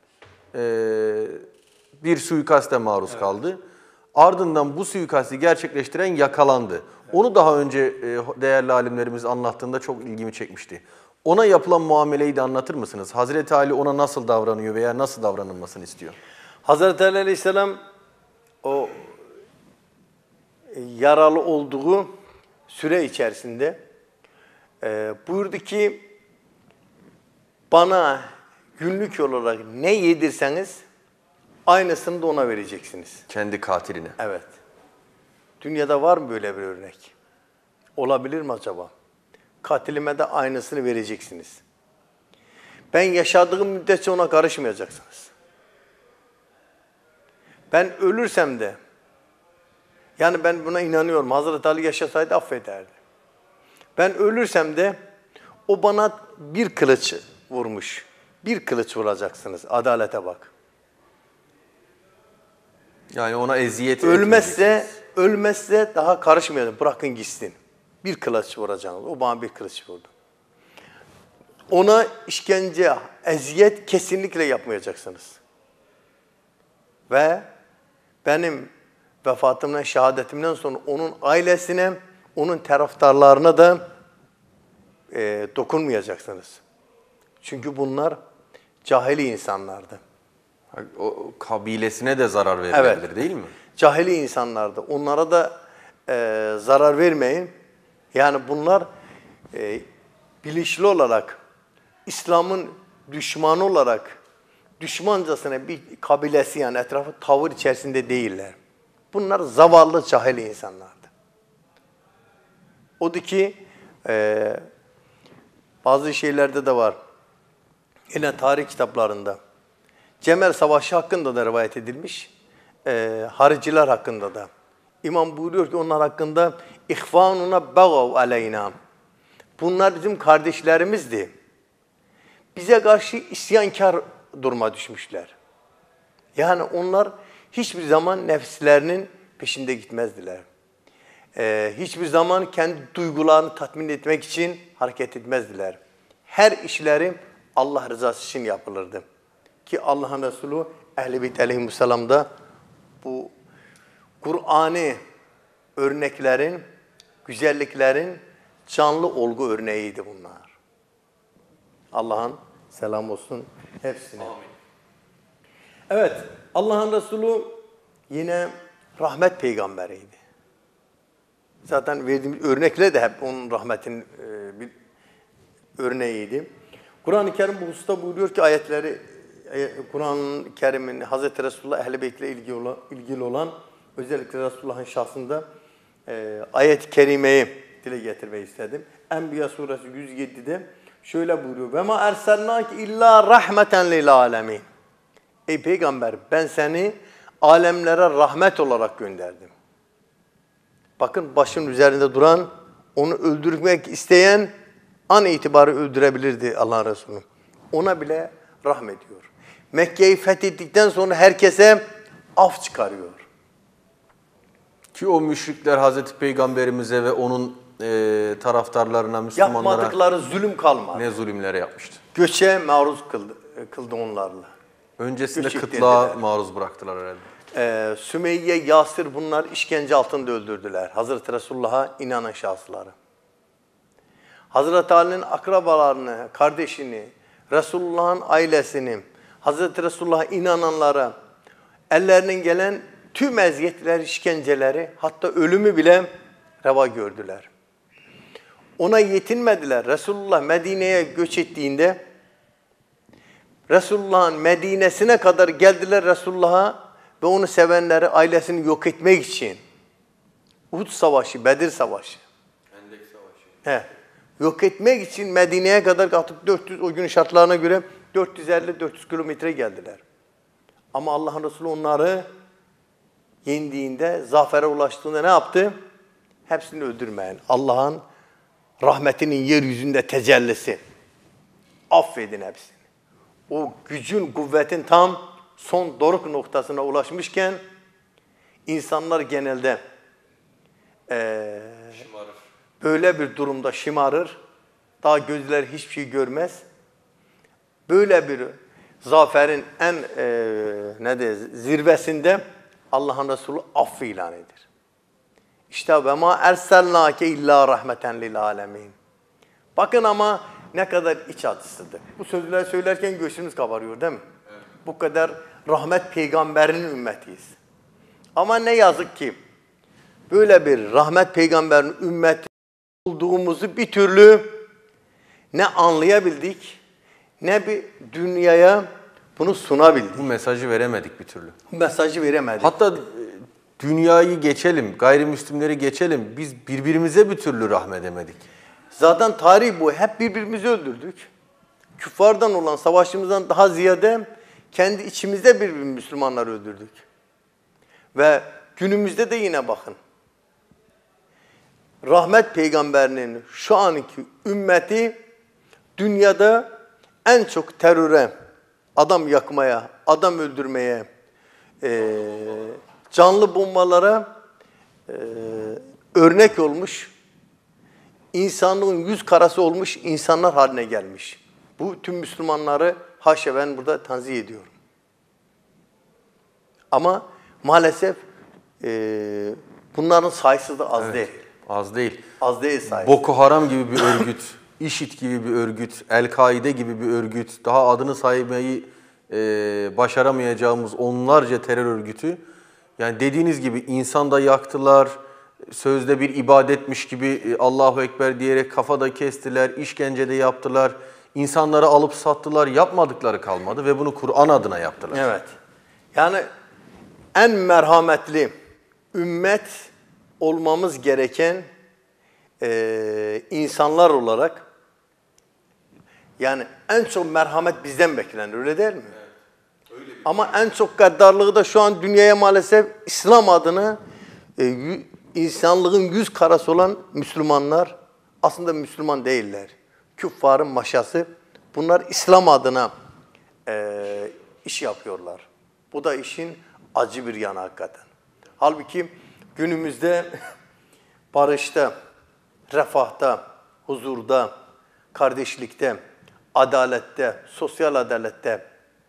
bir suikaste maruz kaldı. Ardından bu suikasti gerçekleştiren yakalandı. Evet. Onu daha önce değerli alimlerimiz anlattığında çok ilgimi çekmişti. Ona yapılan muameleyi de anlatır mısınız? Hazreti Ali ona nasıl davranıyor veya nasıl davranılmasını istiyor? Hazreti Ali Aleyhisselam o yaralı olduğu süre içerisinde buyurdu ki bana günlük olarak ne yedirseniz aynısını da ona vereceksiniz. Kendi katiline. Evet. Dünyada var mı böyle bir örnek? Olabilir mi acaba? Katilime de aynısını vereceksiniz. Ben yaşadığım müddetçe ona karışmayacaksınız. Ben ölürsem de, yani ben buna inanıyorum, Hazreti Ali yaşasaydı affederdi. Ben ölürsem de o bana bir kılıç vurmuş. Bir kılıç vuracaksınız. Adalete bak. Yani ona eziyet ölmezse daha karışmayalım. Bırakın gitsin. Bir kılıç vuracaksınız. O bana bir kılıç vurdu. Ona işkence, eziyet kesinlikle yapmayacaksınız. Ve benim vefatımdan, şehadetimden sonra onun ailesine, onun taraftarlarına da dokunmayacaksınız. Çünkü bunlar cahili insanlardı. O kabilesine de zarar verilebilir, evet, değil mi? Cahili insanlardı. Onlara da zarar vermeyin. Yani bunlar bilinçli olarak, İslam'ın düşmanı olarak, düşmancasına bir kabilesi, yani etrafı tavır içerisinde değiller. Bunlar zavallı, cahili insanlardı. Odur ki bazı şeylerde de var. Yine tarih kitaplarında. Cemel Savaşı hakkında da rivayet edilmiş. Hariciler hakkında da. İmam buyuruyor ki onlar hakkında ihvanuna bagav aleyna. Bunlar bizim kardeşlerimizdi. Bize karşı isyankar duruma düşmüşler. Yani onlar hiçbir zaman nefslerinin peşinde gitmezdiler. Hiçbir zaman kendi duygularını tatmin etmek için hareket etmezdiler. Her işleri Allah rızası için yapılırdı. Ki Allah'ın Resulü Ehl-i Beyt Aleyhisselam'da bu Kur'an'ı örneklerin, güzelliklerin canlı olgu örneğiydi bunlar. Allah'ın selam olsun hepsine. Amin. Evet, Allah'ın Resulü yine rahmet peygamberiydi. Zaten verdiğimiz örnekler de hep onun rahmetinin bir örneğiydi. Kur'an-ı Kerim bu hususta buyuruyor ki ayetleri, Kur'an-ı Kerim'in Hazreti Resulullah Ehl-i Beyt'le ilgili olan özellikle Resulullah'ın şahsında ayet-i kerimeyi dile getirmeyi istedim. Enbiya suresi 107'de şöyle buyuruyor. Ve ma ersennâke illâ rahmeten lil âlemîn. Ey peygamber, ben seni alemlere rahmet olarak gönderdim. Bakın başın üzerinde duran, onu öldürmek isteyen an itibarı öldürebilirdi Allah Resulü. Ona bile rahmediyor. Mekke'yi fethettikten sonra herkese af çıkarıyor. Ki o müşrikler Hazreti Peygamberimize ve onun taraftarlarına, Müslümanlara yapmadıkları zulüm kalmadı. Ne zulümlere yapmıştı. Göçe maruz kıldı onlarla. Öncesinde kıtlığa maruz bıraktılar herhalde. Sümeyye, Yasir bunlar işkence altında öldürdüler. Hazreti Resulullah'a inanan şahısları. Hazreti Ali'nin akrabalarını, kardeşini, Resulullah'ın ailesini, Hazreti Resulullah'a inananlara ellerinden gelen tüm eziyetler, işkenceleri, hatta ölümü bile reva gördüler. Ona yetinmediler. Resulullah Medine'ye göç ettiğinde Resulullah'ın Medine'sine kadar geldiler Resulullah'a ve onu sevenleri, ailesini yok etmek için. Uhud Savaşı, Bedir Savaşı. Hendek Savaşı. Yok etmek için Medine'ye kadar katıp 400, o günün şartlarına göre 450-400 kilometre geldiler. Ama Allah'ın Resulü onları yendiğinde, zafere ulaştığında ne yaptı? Hepsini öldürmeyin. Allah'ın rahmetinin yeryüzünde tecellisi. Affedin hepsini. O gücün, kuvvetin tam son doruk noktasına ulaşmışken insanlar genelde böyle bir durumda şımarır. Daha gözler hiçbir şey görmez. Böyle bir zaferin en zirvesinde Allah'ın Resulü affı ilan eder. İşte ve ma erselnake illa rahmeten lil alemin. Bakın ama ne kadar iç acısıdır. Bu sözleri söylerken göğsümüz kabarıyor değil mi? Evet. Bu kadar rahmet peygamberinin ümmetiyiz. Ama ne yazık ki böyle bir rahmet peygamberinin ümmeti olduğumuzu bir türlü ne anlayabildik ne bir dünyaya bunu sunabildik. Bu mesajı veremedik bir türlü. Bu mesajı veremedik. Hatta dünyayı geçelim, gayrimüslimleri geçelim. Biz birbirimize bir türlü rahmedemedik. Zaten tarih bu. Hep birbirimizi öldürdük. Küffardan olan savaşımızdan daha ziyade kendi içimizde birbirimiz Müslümanları öldürdük. Ve günümüzde de yine bakın. Rahmet peygamberinin şu anki ümmeti dünyada en çok teröre, adam yakmaya, adam öldürmeye, canlı bombalara örnek olmuş, insanlığın yüz karası olmuş insanlar haline gelmiş. Bu tüm Müslümanları haşa ben burada tanzih ediyorum. Ama maalesef bunların sayısı da az değil. Az değil. Az değil sayısı. Boko Haram gibi bir örgüt, IŞİD gibi bir örgüt, El-Kaide gibi bir örgüt, daha adını saymayı başaramayacağımız onlarca terör örgütü. Yani dediğiniz gibi insanda yaktılar, sözde bir ibadetmiş gibi Allahu Ekber diyerek kafada kestiler, işkence de yaptılar. İnsanları alıp sattılar, yapmadıkları kalmadı ve bunu Kur'an adına yaptılar. Evet. Yani en merhametli ümmet olmamız gereken insanlar olarak yani en çok merhamet bizden beklenir, öyle değil mi? Evet, öyle. Ama en çok gaddarlığı da şu an dünyaya maalesef İslam adına insanlığın yüz karası olan Müslümanlar aslında Müslüman değiller. Küffarın maşası. Bunlar İslam adına iş yapıyorlar. Bu da işin acı bir yanı hakikaten. Halbuki günümüzde barışta, refahta, huzurda, kardeşlikte, adalette, sosyal adalette,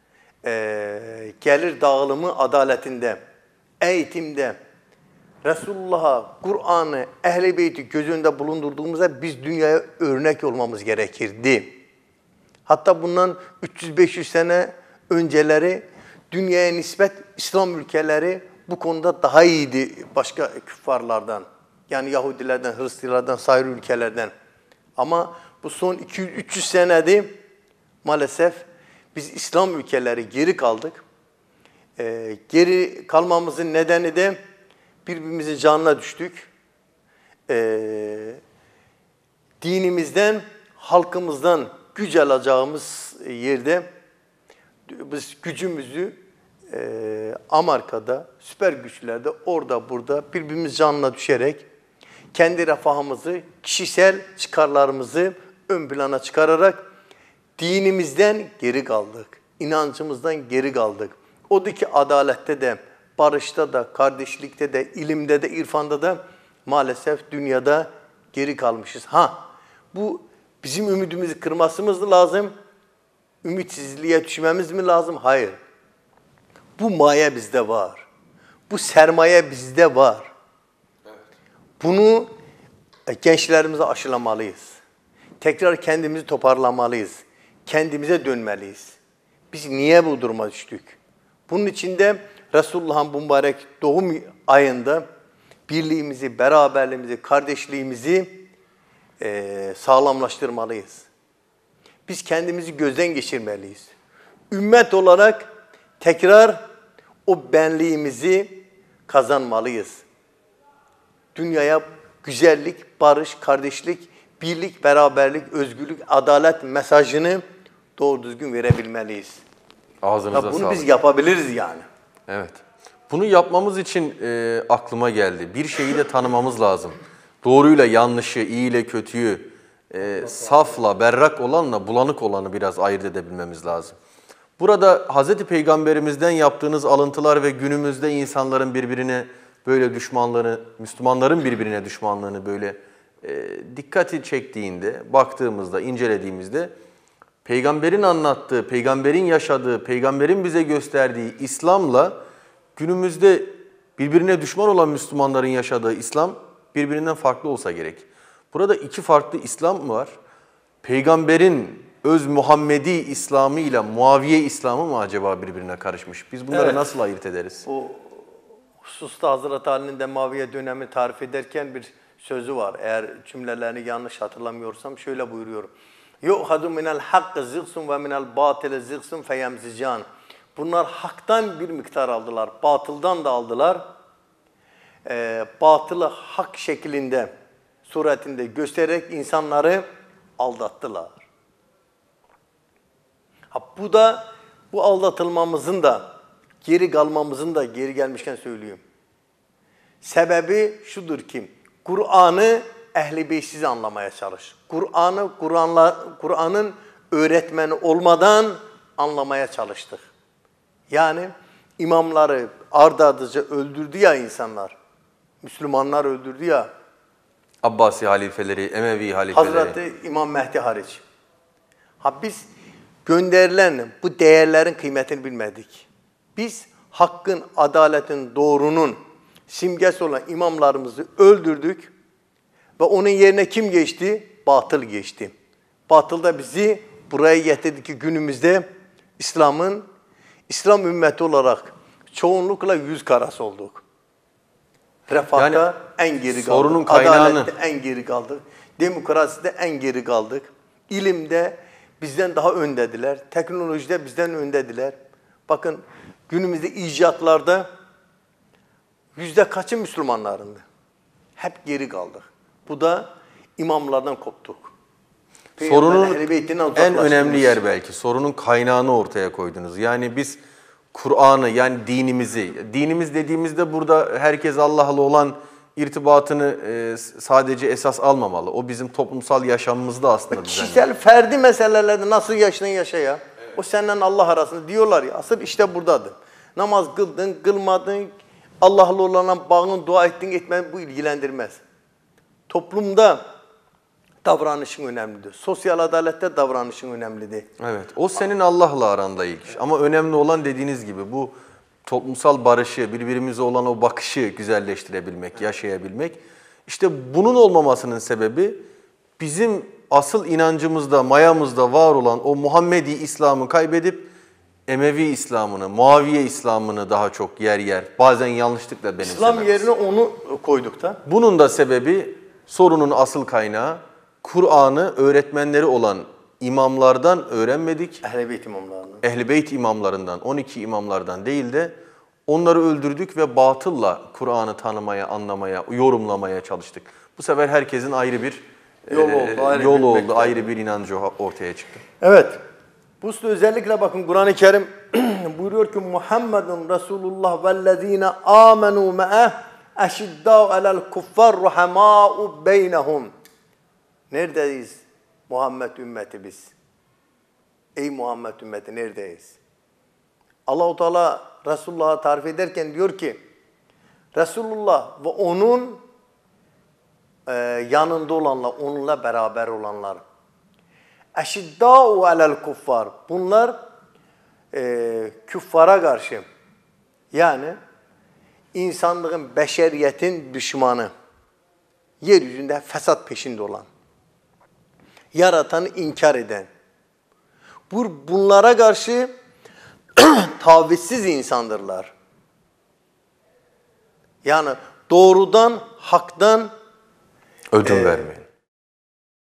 gelir dağılımı adaletinde, eğitimde, Resulullah'a, Kur'an'ı, Ehl-i Beyt'i göz önünde bulundurduğumuzda biz dünyaya örnek olmamız gerekirdi. Hatta bundan 300-500 sene önceleri dünyaya nispet İslam ülkeleri bu konuda daha iyiydi başka küffarlardan. Yani Yahudilerden, Hristiyanlardan, sair ülkelerden. Ama bu son 200-300 senede maalesef biz İslam ülkeleri geri kaldık. Geri kalmamızın nedeni de birbirimizin canına düştük. Dinimizden, halkımızdan güç alacağımız yerde biz gücümüzü Amerika'da, süper güçlerde, orada burada birbirimiz canına düşerek kendi refahımızı, kişisel çıkarlarımızı ön plana çıkararak dinimizden geri kaldık. İnancımızdan geri kaldık. Oradaki adalette de, barışta da, kardeşlikte de, ilimde de, irfanda da maalesef dünyada geri kalmışız. Bu bizim ümidimizi kırmasımız mı lazım? Ümitsizliğe düşmemiz mi lazım? Hayır. Bu maye bizde var. Bu sermaye bizde var. Bunu gençlerimize aşılamalıyız. Tekrar kendimizi toparlamalıyız. Kendimize dönmeliyiz. Biz niye bu duruma düştük? Bunun için de Resulullah'ın mübarek doğum ayında birliğimizi, beraberliğimizi, kardeşliğimizi sağlamlaştırmalıyız. Biz kendimizi gözden geçirmeliyiz. Ümmet olarak tekrar o benliğimizi kazanmalıyız. Dünyaya güzellik, barış, kardeşlik, birlik, beraberlik, özgürlük, adalet mesajını doğru düzgün verebilmeliyiz. Ağzınıza Bunu sağlık. biz yapabiliriz yani. Evet. Bunu yapmamız için aklıma geldi. Bir şeyi de tanımamız lazım. Doğruyla yanlışı, iyiyle kötüyü, safla, berrak olanla bulanık olanı biraz ayırt edebilmemiz lazım. Burada Hz. Peygamberimizden yaptığınız alıntılar ve günümüzde insanların birbirine böyle düşmanlığını, Müslümanların birbirine düşmanlığını böyle dikkati çektiğinde, baktığımızda, incelediğimizde Peygamberin anlattığı, peygamberin yaşadığı, peygamberin bize gösterdiği İslam'la günümüzde birbirine düşman olan Müslümanların yaşadığı İslam birbirinden farklı olsa gerek. Burada iki farklı İslam var. Peygamberin öz Muhammedi İslam'ı ile Muaviye İslam'ı mı acaba birbirine karışmış? Biz bunları nasıl ayırt ederiz? Bu hususta Hazreti Ali'nin de Muaviye dönemi tarif ederken bir sözü var. Eğer cümlelerini yanlış hatırlamıyorsam şöyle buyuruyor. Yu'hadu minel hakkı zıgsun ve minel batile zıgsun feyemzican. Bunlar haktan bir miktar aldılar, batıldan da aldılar. Batılı hak şeklinde, suretinde göstererek insanları aldattılar. Bu aldatılmamızın da, geri kalmamızın da, geri gelmişken söyleyeyim. Sebebi şudur ki, Kur'an'ı Ehl-i Beytsiz anlamaya çalış. Kur'an'ın öğretmeni olmadan anlamaya çalıştık. Yani imamları ard ardıca öldürdü ya insanlar. Müslümanlar öldürdü ya. Abbasi halifeleri, Emevi halifeleri. Hazreti İmam Mehdi hariç. Biz gönderilen bu değerlerin kıymetini bilmedik. Biz hakkın, adaletin, doğrunun simgesi olan imamlarımızı öldürdük ve onun yerine kim geçti? Batıl geçti. Batıl da bizi buraya getirdi ki günümüzde İslam ümmeti olarak çoğunlukla yüz karası olduk. Refahta Yani en geri kaldık. sorunun kaynağını... Adalette en geri kaldık. Demokraside en geri kaldık. İlimde bizden daha öndediler. Teknolojide bizden öndediler. Bakın günümüzde icatlarda %kaçı Müslümanlarındı? Hep geri kaldık. Bu da imamlardan koptuk. Sorunun en önemli yer belki. Sorunun kaynağını ortaya koydunuz. Yani biz Kur'an'ı yani dinimiz dediğimizde burada herkes Allah'la olan irtibatını sadece esas almamalı. O bizim toplumsal yaşamımızda aslında kişisel, ferdi meselelerde nasıl yaşadın yaşa ya. Evet. O seninle Allah arasında diyorlar ya. Asıl işte buradadır. Namaz kıldın, kılmadın, Allah'la olan bağın, dua ettin, etmedin bu ilgilendirmez. Toplumda davranışın önemlidir. Sosyal adalette davranışın önemlidir. Evet. O senin Allah'la aranda ilk iş. Ama önemli olan dediğiniz gibi bu toplumsal barışı, birbirimize olan o bakışı güzelleştirebilmek, yaşayabilmek. İşte bunun olmamasının sebebi bizim asıl inancımızda, mayamızda var olan o Muhammedi İslam'ı kaybedip Emevi İslam'ını, Muaviye İslam'ını daha çok yer bazen yanlışlıkla benimsememiz. İslam yerine onu koyduk da. Bunun da sebebi sorunun asıl kaynağı Kur'an'ı öğretmenleri olan imamlardan öğrenmedik. Ehl-i Beyt imamlarından. Ehl-i Beyt imamlarından, 12 imamlardan değil de onları öldürdük ve batılla Kur'an'ı tanımaya, anlamaya, yorumlamaya çalıştık. Bu sefer herkesin ayrı bir yol oldu, ayrı bir inancı ortaya çıktı. Evet. Bu özellikle bakın Kur'an-ı Kerim buyuruyor ki Muhammedun Resulullah vellezine amenu me'eh eşiddâ'u alel kuffar ruhamâ'u beynehum. Neredeyiz Muhammed ümmeti biz? Ey Muhammed ümmeti neredeyiz? Allah-u Teala Resulullah'ı tarif ederken diyor ki Resulullah ve onun yanında olanlar, onunla beraber olanlar. Eşiddâ'u alel kuffar. Bunlar küffara karşı yani insanlığın, beşeriyetin düşmanı. Yeryüzünde fesat peşinde olan. Yaratanı inkar eden. Bunlara karşı tavizsiz insandırlar. Yani doğrudan, haktan ödün vermeyin.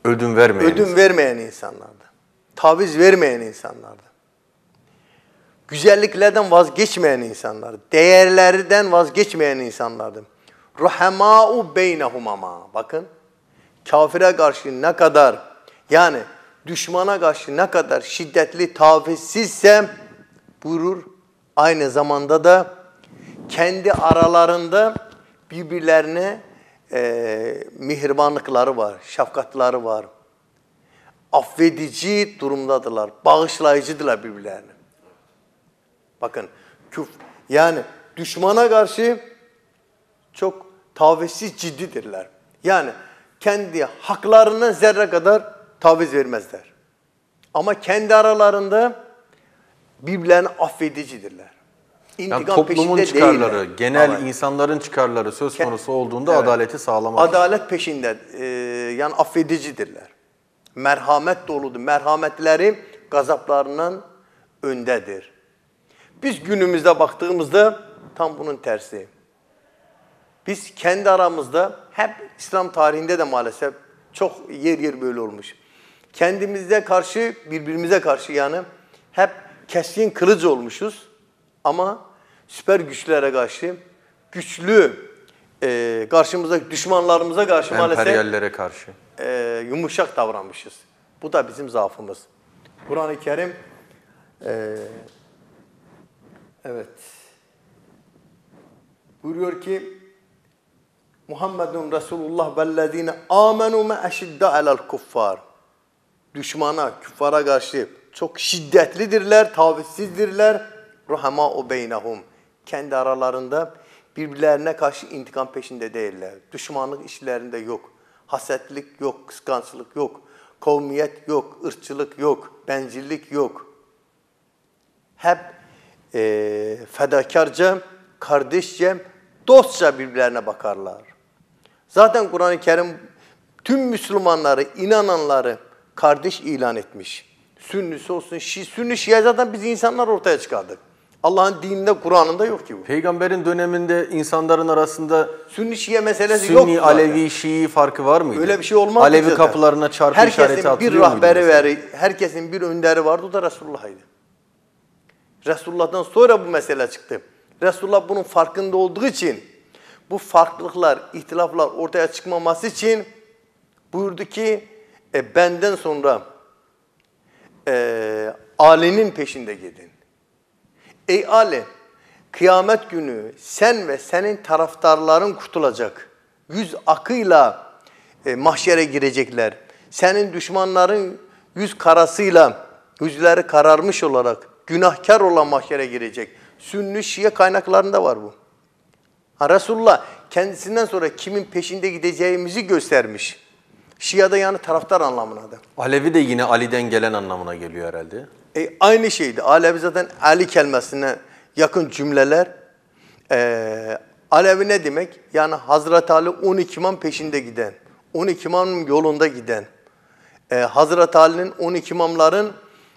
Ödün vermeyen insanlardı. Taviz vermeyen insanlardı. Güzelliklerden vazgeçmeyen insanlardı. Değerlerden vazgeçmeyen insanlardı. Ruhamâ'u beynehum ama. Bakın. Kafire karşı ne kadar, yani düşmana karşı ne kadar şiddetli, tavizsizse buyurur, aynı zamanda da kendi aralarında birbirlerine mihribanlıkları var, şefkatleri var. Affedici durumdadırlar, bağışlayıcıdırlar birbirlerine. Bakın, yani düşmana karşı çok tavizsiz, ciddidirler. Yani kendi haklarına zerre kadar taviz vermezler. Ama kendi aralarında birbirlerini affedicidirler. Yani toplumun çıkarları, değiller. Genel insanların çıkarları söz konusu olduğunda adaleti sağlamak. Adalet peşinde, yani affedicidirler. Merhamet doludur. Merhametleri gazaplarından öndedir. Biz günümüzde baktığımızda tam bunun tersi. Biz kendi aramızda hep İslam tarihinde de maalesef çok yer yer böyle olmuş. Kendimize karşı, birbirimize karşı yani hep keskin kılıç olmuşuz. Ama süper güçlere karşı, güçlü karşımıza, düşmanlarımıza karşı maalesef emperyallere karşı yumuşak davranmışız. Bu da bizim zaafımız. Kur'an-ı Kerim evet buyuruyor ki Muhammedun Resulullah vellezine amenu me eşidde alel kuffar. Düşmana, küffara karşı çok şiddetlidirler, tavizsizdirler. Ruhamâ'u beynehum. Kendi aralarında birbirlerine karşı intikam peşinde değiller. Düşmanlık işlerinde yok. Hasetlik yok, kıskançlık yok. Kavmiyet yok, ırkçılık yok, bencillik yok. Hep fedakarca, kardeşçe, dostça birbirlerine bakarlar. Zaten Kur'an-ı Kerim tüm Müslümanları, inananları kardeş ilan etmiş. Sünnisi olsun, Sünni, Şia zaten biz insanlar ortaya çıkardık. Allah'ın dininde, Kur'an'ında yok ki bu. Peygamberin döneminde insanların arasında Sünni, Şia meselesi yok. Sünni, Alevi, Şii farkı var mıydı? Öyle bir şey olmaz. Alevi zaten kapılarına çarpı işareti atılıyor muydu? Herkesin bir rahberi var, herkesin bir önderi vardı, o da Resulullah'ydı. Resulullah'tan sonra bu mesele çıktı. Resulullah bunun farkında olduğu için, bu farklılıklar, ihtilaflar ortaya çıkmaması için buyurdu ki, benden sonra Ali'nin peşinde gidin. Ey Ali, kıyamet günü sen ve senin taraftarların kurtulacak. Yüz akıyla mahşere girecekler. Senin düşmanların yüz karasıyla, yüzleri kararmış olarak günahkar olan mahşere girecek. Sünni, Şia kaynaklarında var bu. Resulullah kendisinden sonra kimin peşinde gideceğimizi göstermiş. Şia'da yani taraftar anlamına da. Alevi de yine Ali'den gelen anlamına geliyor herhalde. Aynı şeydi. Alevi zaten Ali kelimesine yakın cümleler. Alevi ne demek? Yani Hazreti Ali 12 imam peşinde giden. 12 imamın yolunda giden. Hazreti Ali'nin 12 imamların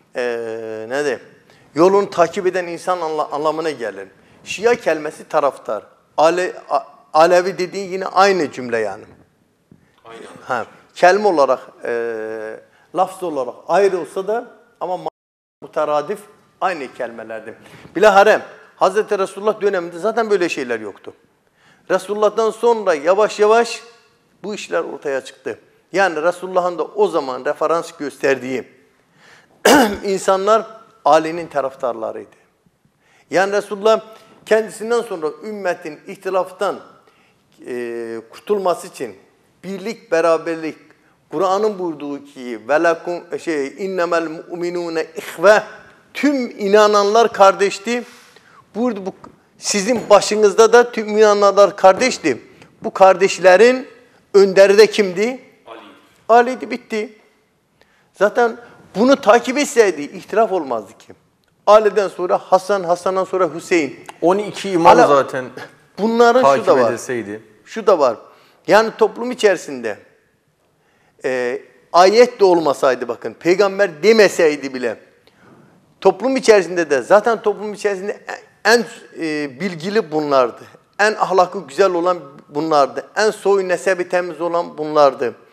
yolunu takip eden insan anlamına gelir. Şia kelimesi taraftar. Alevi dediğin yine aynı cümle yani. Aynen. Kelime olarak, lafz olarak ayrı olsa da ama mutaradif aynı kelimelerdi. Bilahare Hazreti Resulullah döneminde zaten böyle şeyler yoktu. Resulullah'tan sonra yavaş yavaş bu işler ortaya çıktı. Yani Resulullah'ın da o zaman referans gösterdiği insanlar Ali'nin taraftarlarıydı. Yani Resulullah kendisinden sonra ümmetin ihtilaftan kurtulması için birlik, beraberlik, Kur'an'ın buyurduğu ki velakum innemel mu'minune ihve, tüm inananlar kardeşti. Burada bu sizin başınızda da tüm inananlar kardeşti. Bu kardeşlerin önderi de kimdi? Ali'ydi, bitti. Zaten bunu takip etseydi ihtilaf olmazdı ki. Ali'den sonra Hasan, Hasan'dan sonra Hüseyin. 12 imam zaten bunların şu da var. Edilseydi. Şu da var. Yani toplum içerisinde ayet de olmasaydı bakın, peygamber demeseydi bile toplum içerisinde de zaten toplum içerisinde en bilgili bunlardı. En ahlakı güzel olan bunlardı. En soy nesebi temiz olan bunlardı.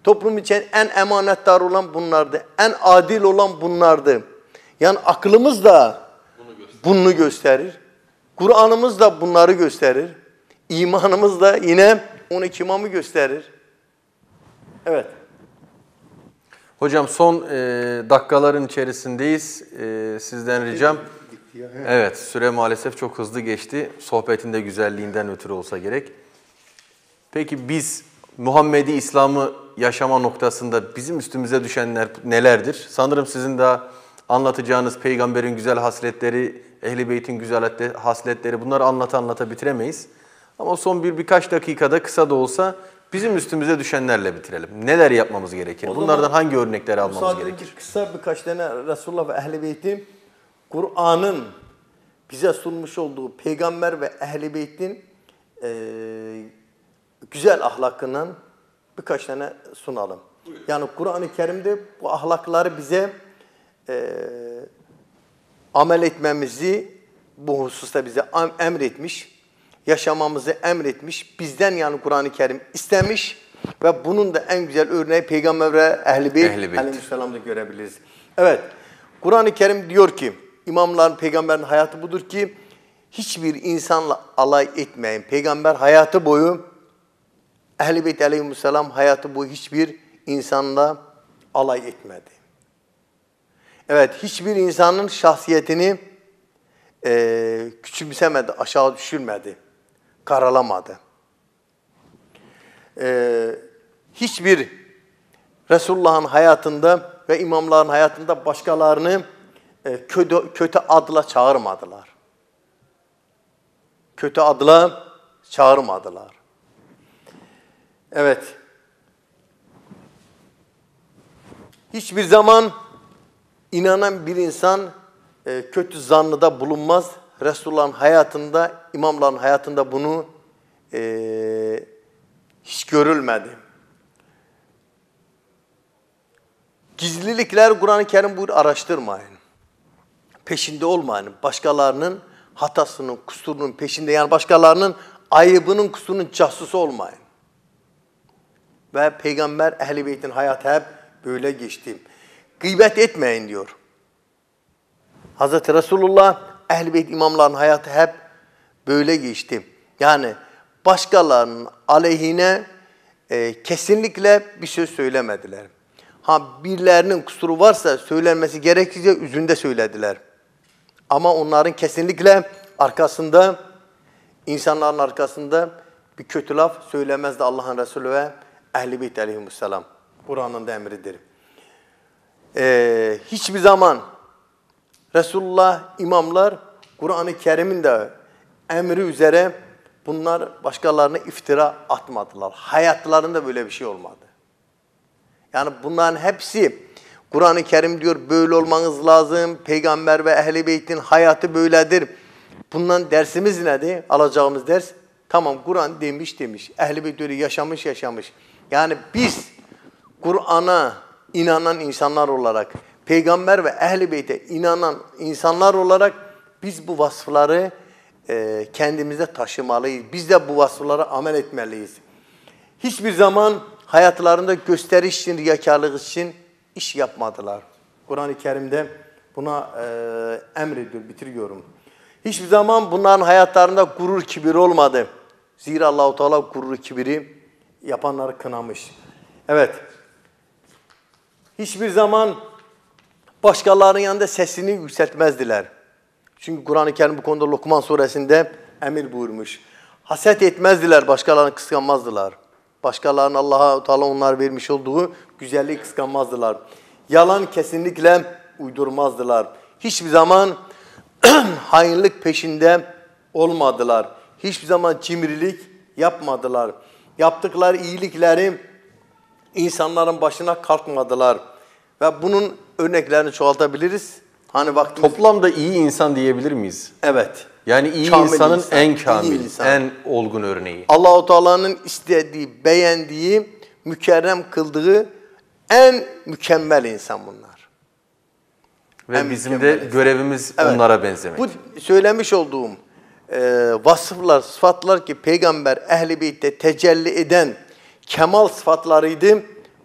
Toplum için en emanetdar olan bunlardı. En adil olan bunlardı. Yani aklımız da bunu gösterir. Kur'an'ımız da bunları gösterir. İmanımız da yine 12 imamı gösterir. Evet. Hocam son dakikaların içerisindeyiz. Sizden ricam. Evet, süre maalesef çok hızlı geçti. Sohbetin de güzelliğinden ötürü olsa gerek. Peki biz Muhammedi İslam'ı yaşama noktasında bizim üstümüze düşenler nelerdir? Sanırım sizin de anlatacağınız peygamberin güzel hasletleri, Ehl-i Beyt'in güzel hasletleri, bunları anlata bitiremeyiz. Ama son birkaç dakikada kısa da olsa bizim üstümüze düşenlerle bitirelim. Neler yapmamız gerekir? Bunlardan hangi örnekleri almamız gerekir? Kısa birkaç tane Resulullah ve Ehl-i Beyt'in Kur'an'ın bize sunmuş olduğu peygamber ve Ehl-i Beyt'in güzel ahlakından birkaç tane sunalım. Yani Kur'an-ı Kerim'de bu ahlakları bize amel etmemizi bu hususta bize emretmiş. Yaşamamızı emretmiş. Bizden yani Kur'an-ı Kerim istemiş ve bunun da en güzel örneği Peygamber ve Ehl-i Beyt Aleyhisselam'da görebiliriz. Evet, Kur'an-ı Kerim diyor ki, imamların, peygamberin hayatı budur ki, hiçbir insanla alay etmeyin. Peygamber hayatı boyu, Ehl-i Beyt Aleyhisselam hayatı boyu hiçbir insanla alay etmedi. Evet, hiçbir insanın şahsiyetini küçümsemedi, aşağı düşürmedi, karalamadı. Hiçbir Resulullah'ın hayatında ve imamların hayatında başkalarını kötü adla çağırmadılar. Kötü adla çağırmadılar. Evet. Hiçbir zaman inanan bir insan kötü zannıda bulunmaz. Resulullah'ın hayatında, imamların hayatında bunu hiç görülmedi. Gizlilikler Kur'an-ı Kerim buyur araştırmayın. Peşinde olmayın. Başkalarının hatasının, kusurunun peşinde, yani başkalarının ayıbının, kusurunun casusu olmayın. Ve Peygamber Ehl-i Beyt'in hayatı hep böyle geçti. Gıybet etmeyin diyor. Hazreti Resulullah, Ehl-i Beyt imamların hayatı hep böyle geçti. Yani başkalarının aleyhine kesinlikle bir söz söylemediler. Ha, birilerinin kusuru varsa söylenmesi gerekirse yüzünde söylediler. Ama onların kesinlikle arkasında, insanların arkasında bir kötü laf söylemezdi Allah'ın Resulü ve Ehl-i Beyt Aleyhisselam. Kur'an'ın da emridir. Hiçbir zaman Resulullah, imamlar Kur'an-ı Kerim'in de emri üzere bunlar başkalarına iftira atmadılar. Hayatlarında böyle bir şey olmadı. Yani bunların hepsi Kur'an-ı Kerim diyor böyle olmanız lazım. Peygamber ve Ehl-i Beyt'in hayatı böyledir. Bundan dersimiz nedir? Alacağımız ders tamam Kur'an demiş. Ehl-i Beyt öyle yaşamış. Yani biz Kur'an'a inanan insanlar olarak, Peygamber ve Ehl-i Beyt'e inanan insanlar olarak biz bu vasıfları kendimizde taşımalıyız. Biz de bu vasıflara amel etmeliyiz. Hiçbir zaman hayatlarında gösteriş için, riyakarlık için iş yapmadılar. Kur'an-ı Kerim'de buna emrediyor, bitiriyorum. Hiçbir zaman bunların hayatlarında gurur, kibir olmadı. Zira Allah-u Teala gurur, kibiri yapanları kınamış. Evet. Hiçbir zaman başkalarının yanında sesini yükseltmezdiler. Çünkü Kur'an-ı Kerim bu konuda Lokman suresinde emir buyurmuş. Haset etmezdiler, başkalarını kıskanmazdılar. Başkalarının Allah-u Teala onlar vermiş olduğu güzelliği kıskanmazdılar. Yalan kesinlikle uydurmazdılar. Hiçbir zaman hainlik peşinde olmadılar. Hiçbir zaman cimrilik yapmadılar. Yaptıkları iyilikleri insanların başına kalkmadılar. Ve bunun örneklerini çoğaltabiliriz. Hani vaktimiz... Toplamda iyi insan diyebilir miyiz? Evet. Yani iyi kamil insanın insan, en kamil, insan. en olgun örneği. Allah-u Teala'nın istediği, beğendiği, mükerrem kıldığı en mükemmel insan bunlar. Ve en bizim de görevimiz onlara benzemek. Bu söylemiş olduğum vasıflar, sıfatlar ki Peygamber Ehl-i Beyt'te tecelli eden kemal sıfatlarıydı.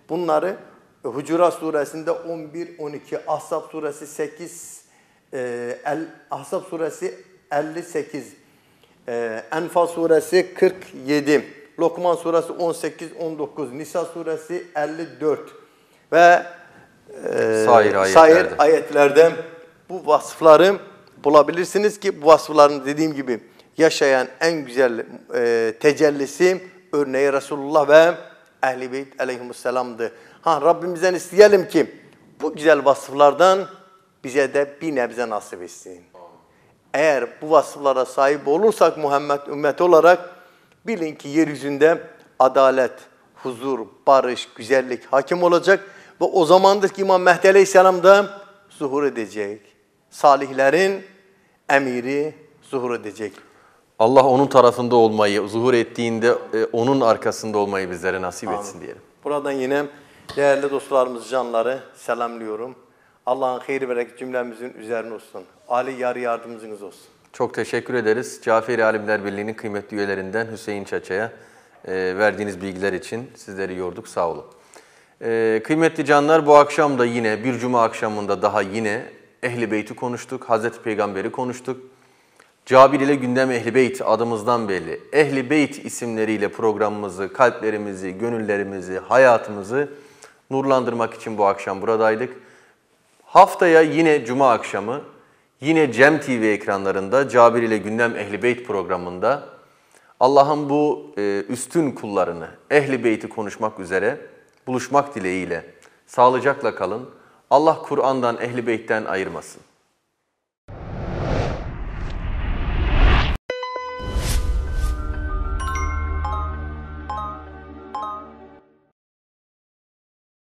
Bunları Hucurat suresinde 11-12, Ahzab suresi 8, Ahzab suresi 58, Enfal suresi 47, Lokman suresi 18-19, Nisa suresi 54 ve sair ayetlerden bu vasıfları bulabilirsiniz ki bu vasıfların dediğim gibi yaşayan en güzel tecellisi örneği Resulullah ve Ehl-i Beyt aleyhisselam'dı. Rabbimizden isteyelim ki bu güzel vasıflardan bize de bir nebze nasip etsin. Eğer bu vasıflara sahip olursak Muhammed ümmeti olarak bilin ki yeryüzünde adalet, huzur, barış, güzellik hakim olacak ve o zamandır ki İmam Mehdi Aleyhisselam da zuhur edecek. Salihlerin emiri zuhur edecek. Allah onun tarafında olmayı, zuhur ettiğinde onun arkasında olmayı bizlere nasip etsin diyelim. Buradan yine değerli dostlarımız, canları selamlıyorum. Allah'ın hayır bereket cümlemizin üzerine olsun. Ali yar yardımcınız olsun. Çok teşekkür ederiz. Caferi Alimler Birliği'nin kıymetli üyelerinden Hüseyin Çaça'ya verdiğiniz bilgiler için sizleri yorduk. Sağ olun. Kıymetli canlar, bu akşam da yine bir cuma akşamında daha yine Ehl-i Beyt'i konuştuk. Hazreti Peygamber'i konuştuk. Cabir ile Gündem Ehl-i Beyt adımızdan belli. Ehl-i Beyt isimleriyle programımızı, kalplerimizi, gönüllerimizi, hayatımızı nurlandırmak için bu akşam buradaydık. Haftaya yine cuma akşamı, yine Cem TV ekranlarında Cabir ile Gündem Ehl-i Beyt programında Allah'ın bu üstün kullarını, Ehl-i Beyt'i konuşmak üzere buluşmak dileğiyle sağlıcakla kalın. Allah Kur'an'dan, Ehl-i Beyt'ten ayırmasın.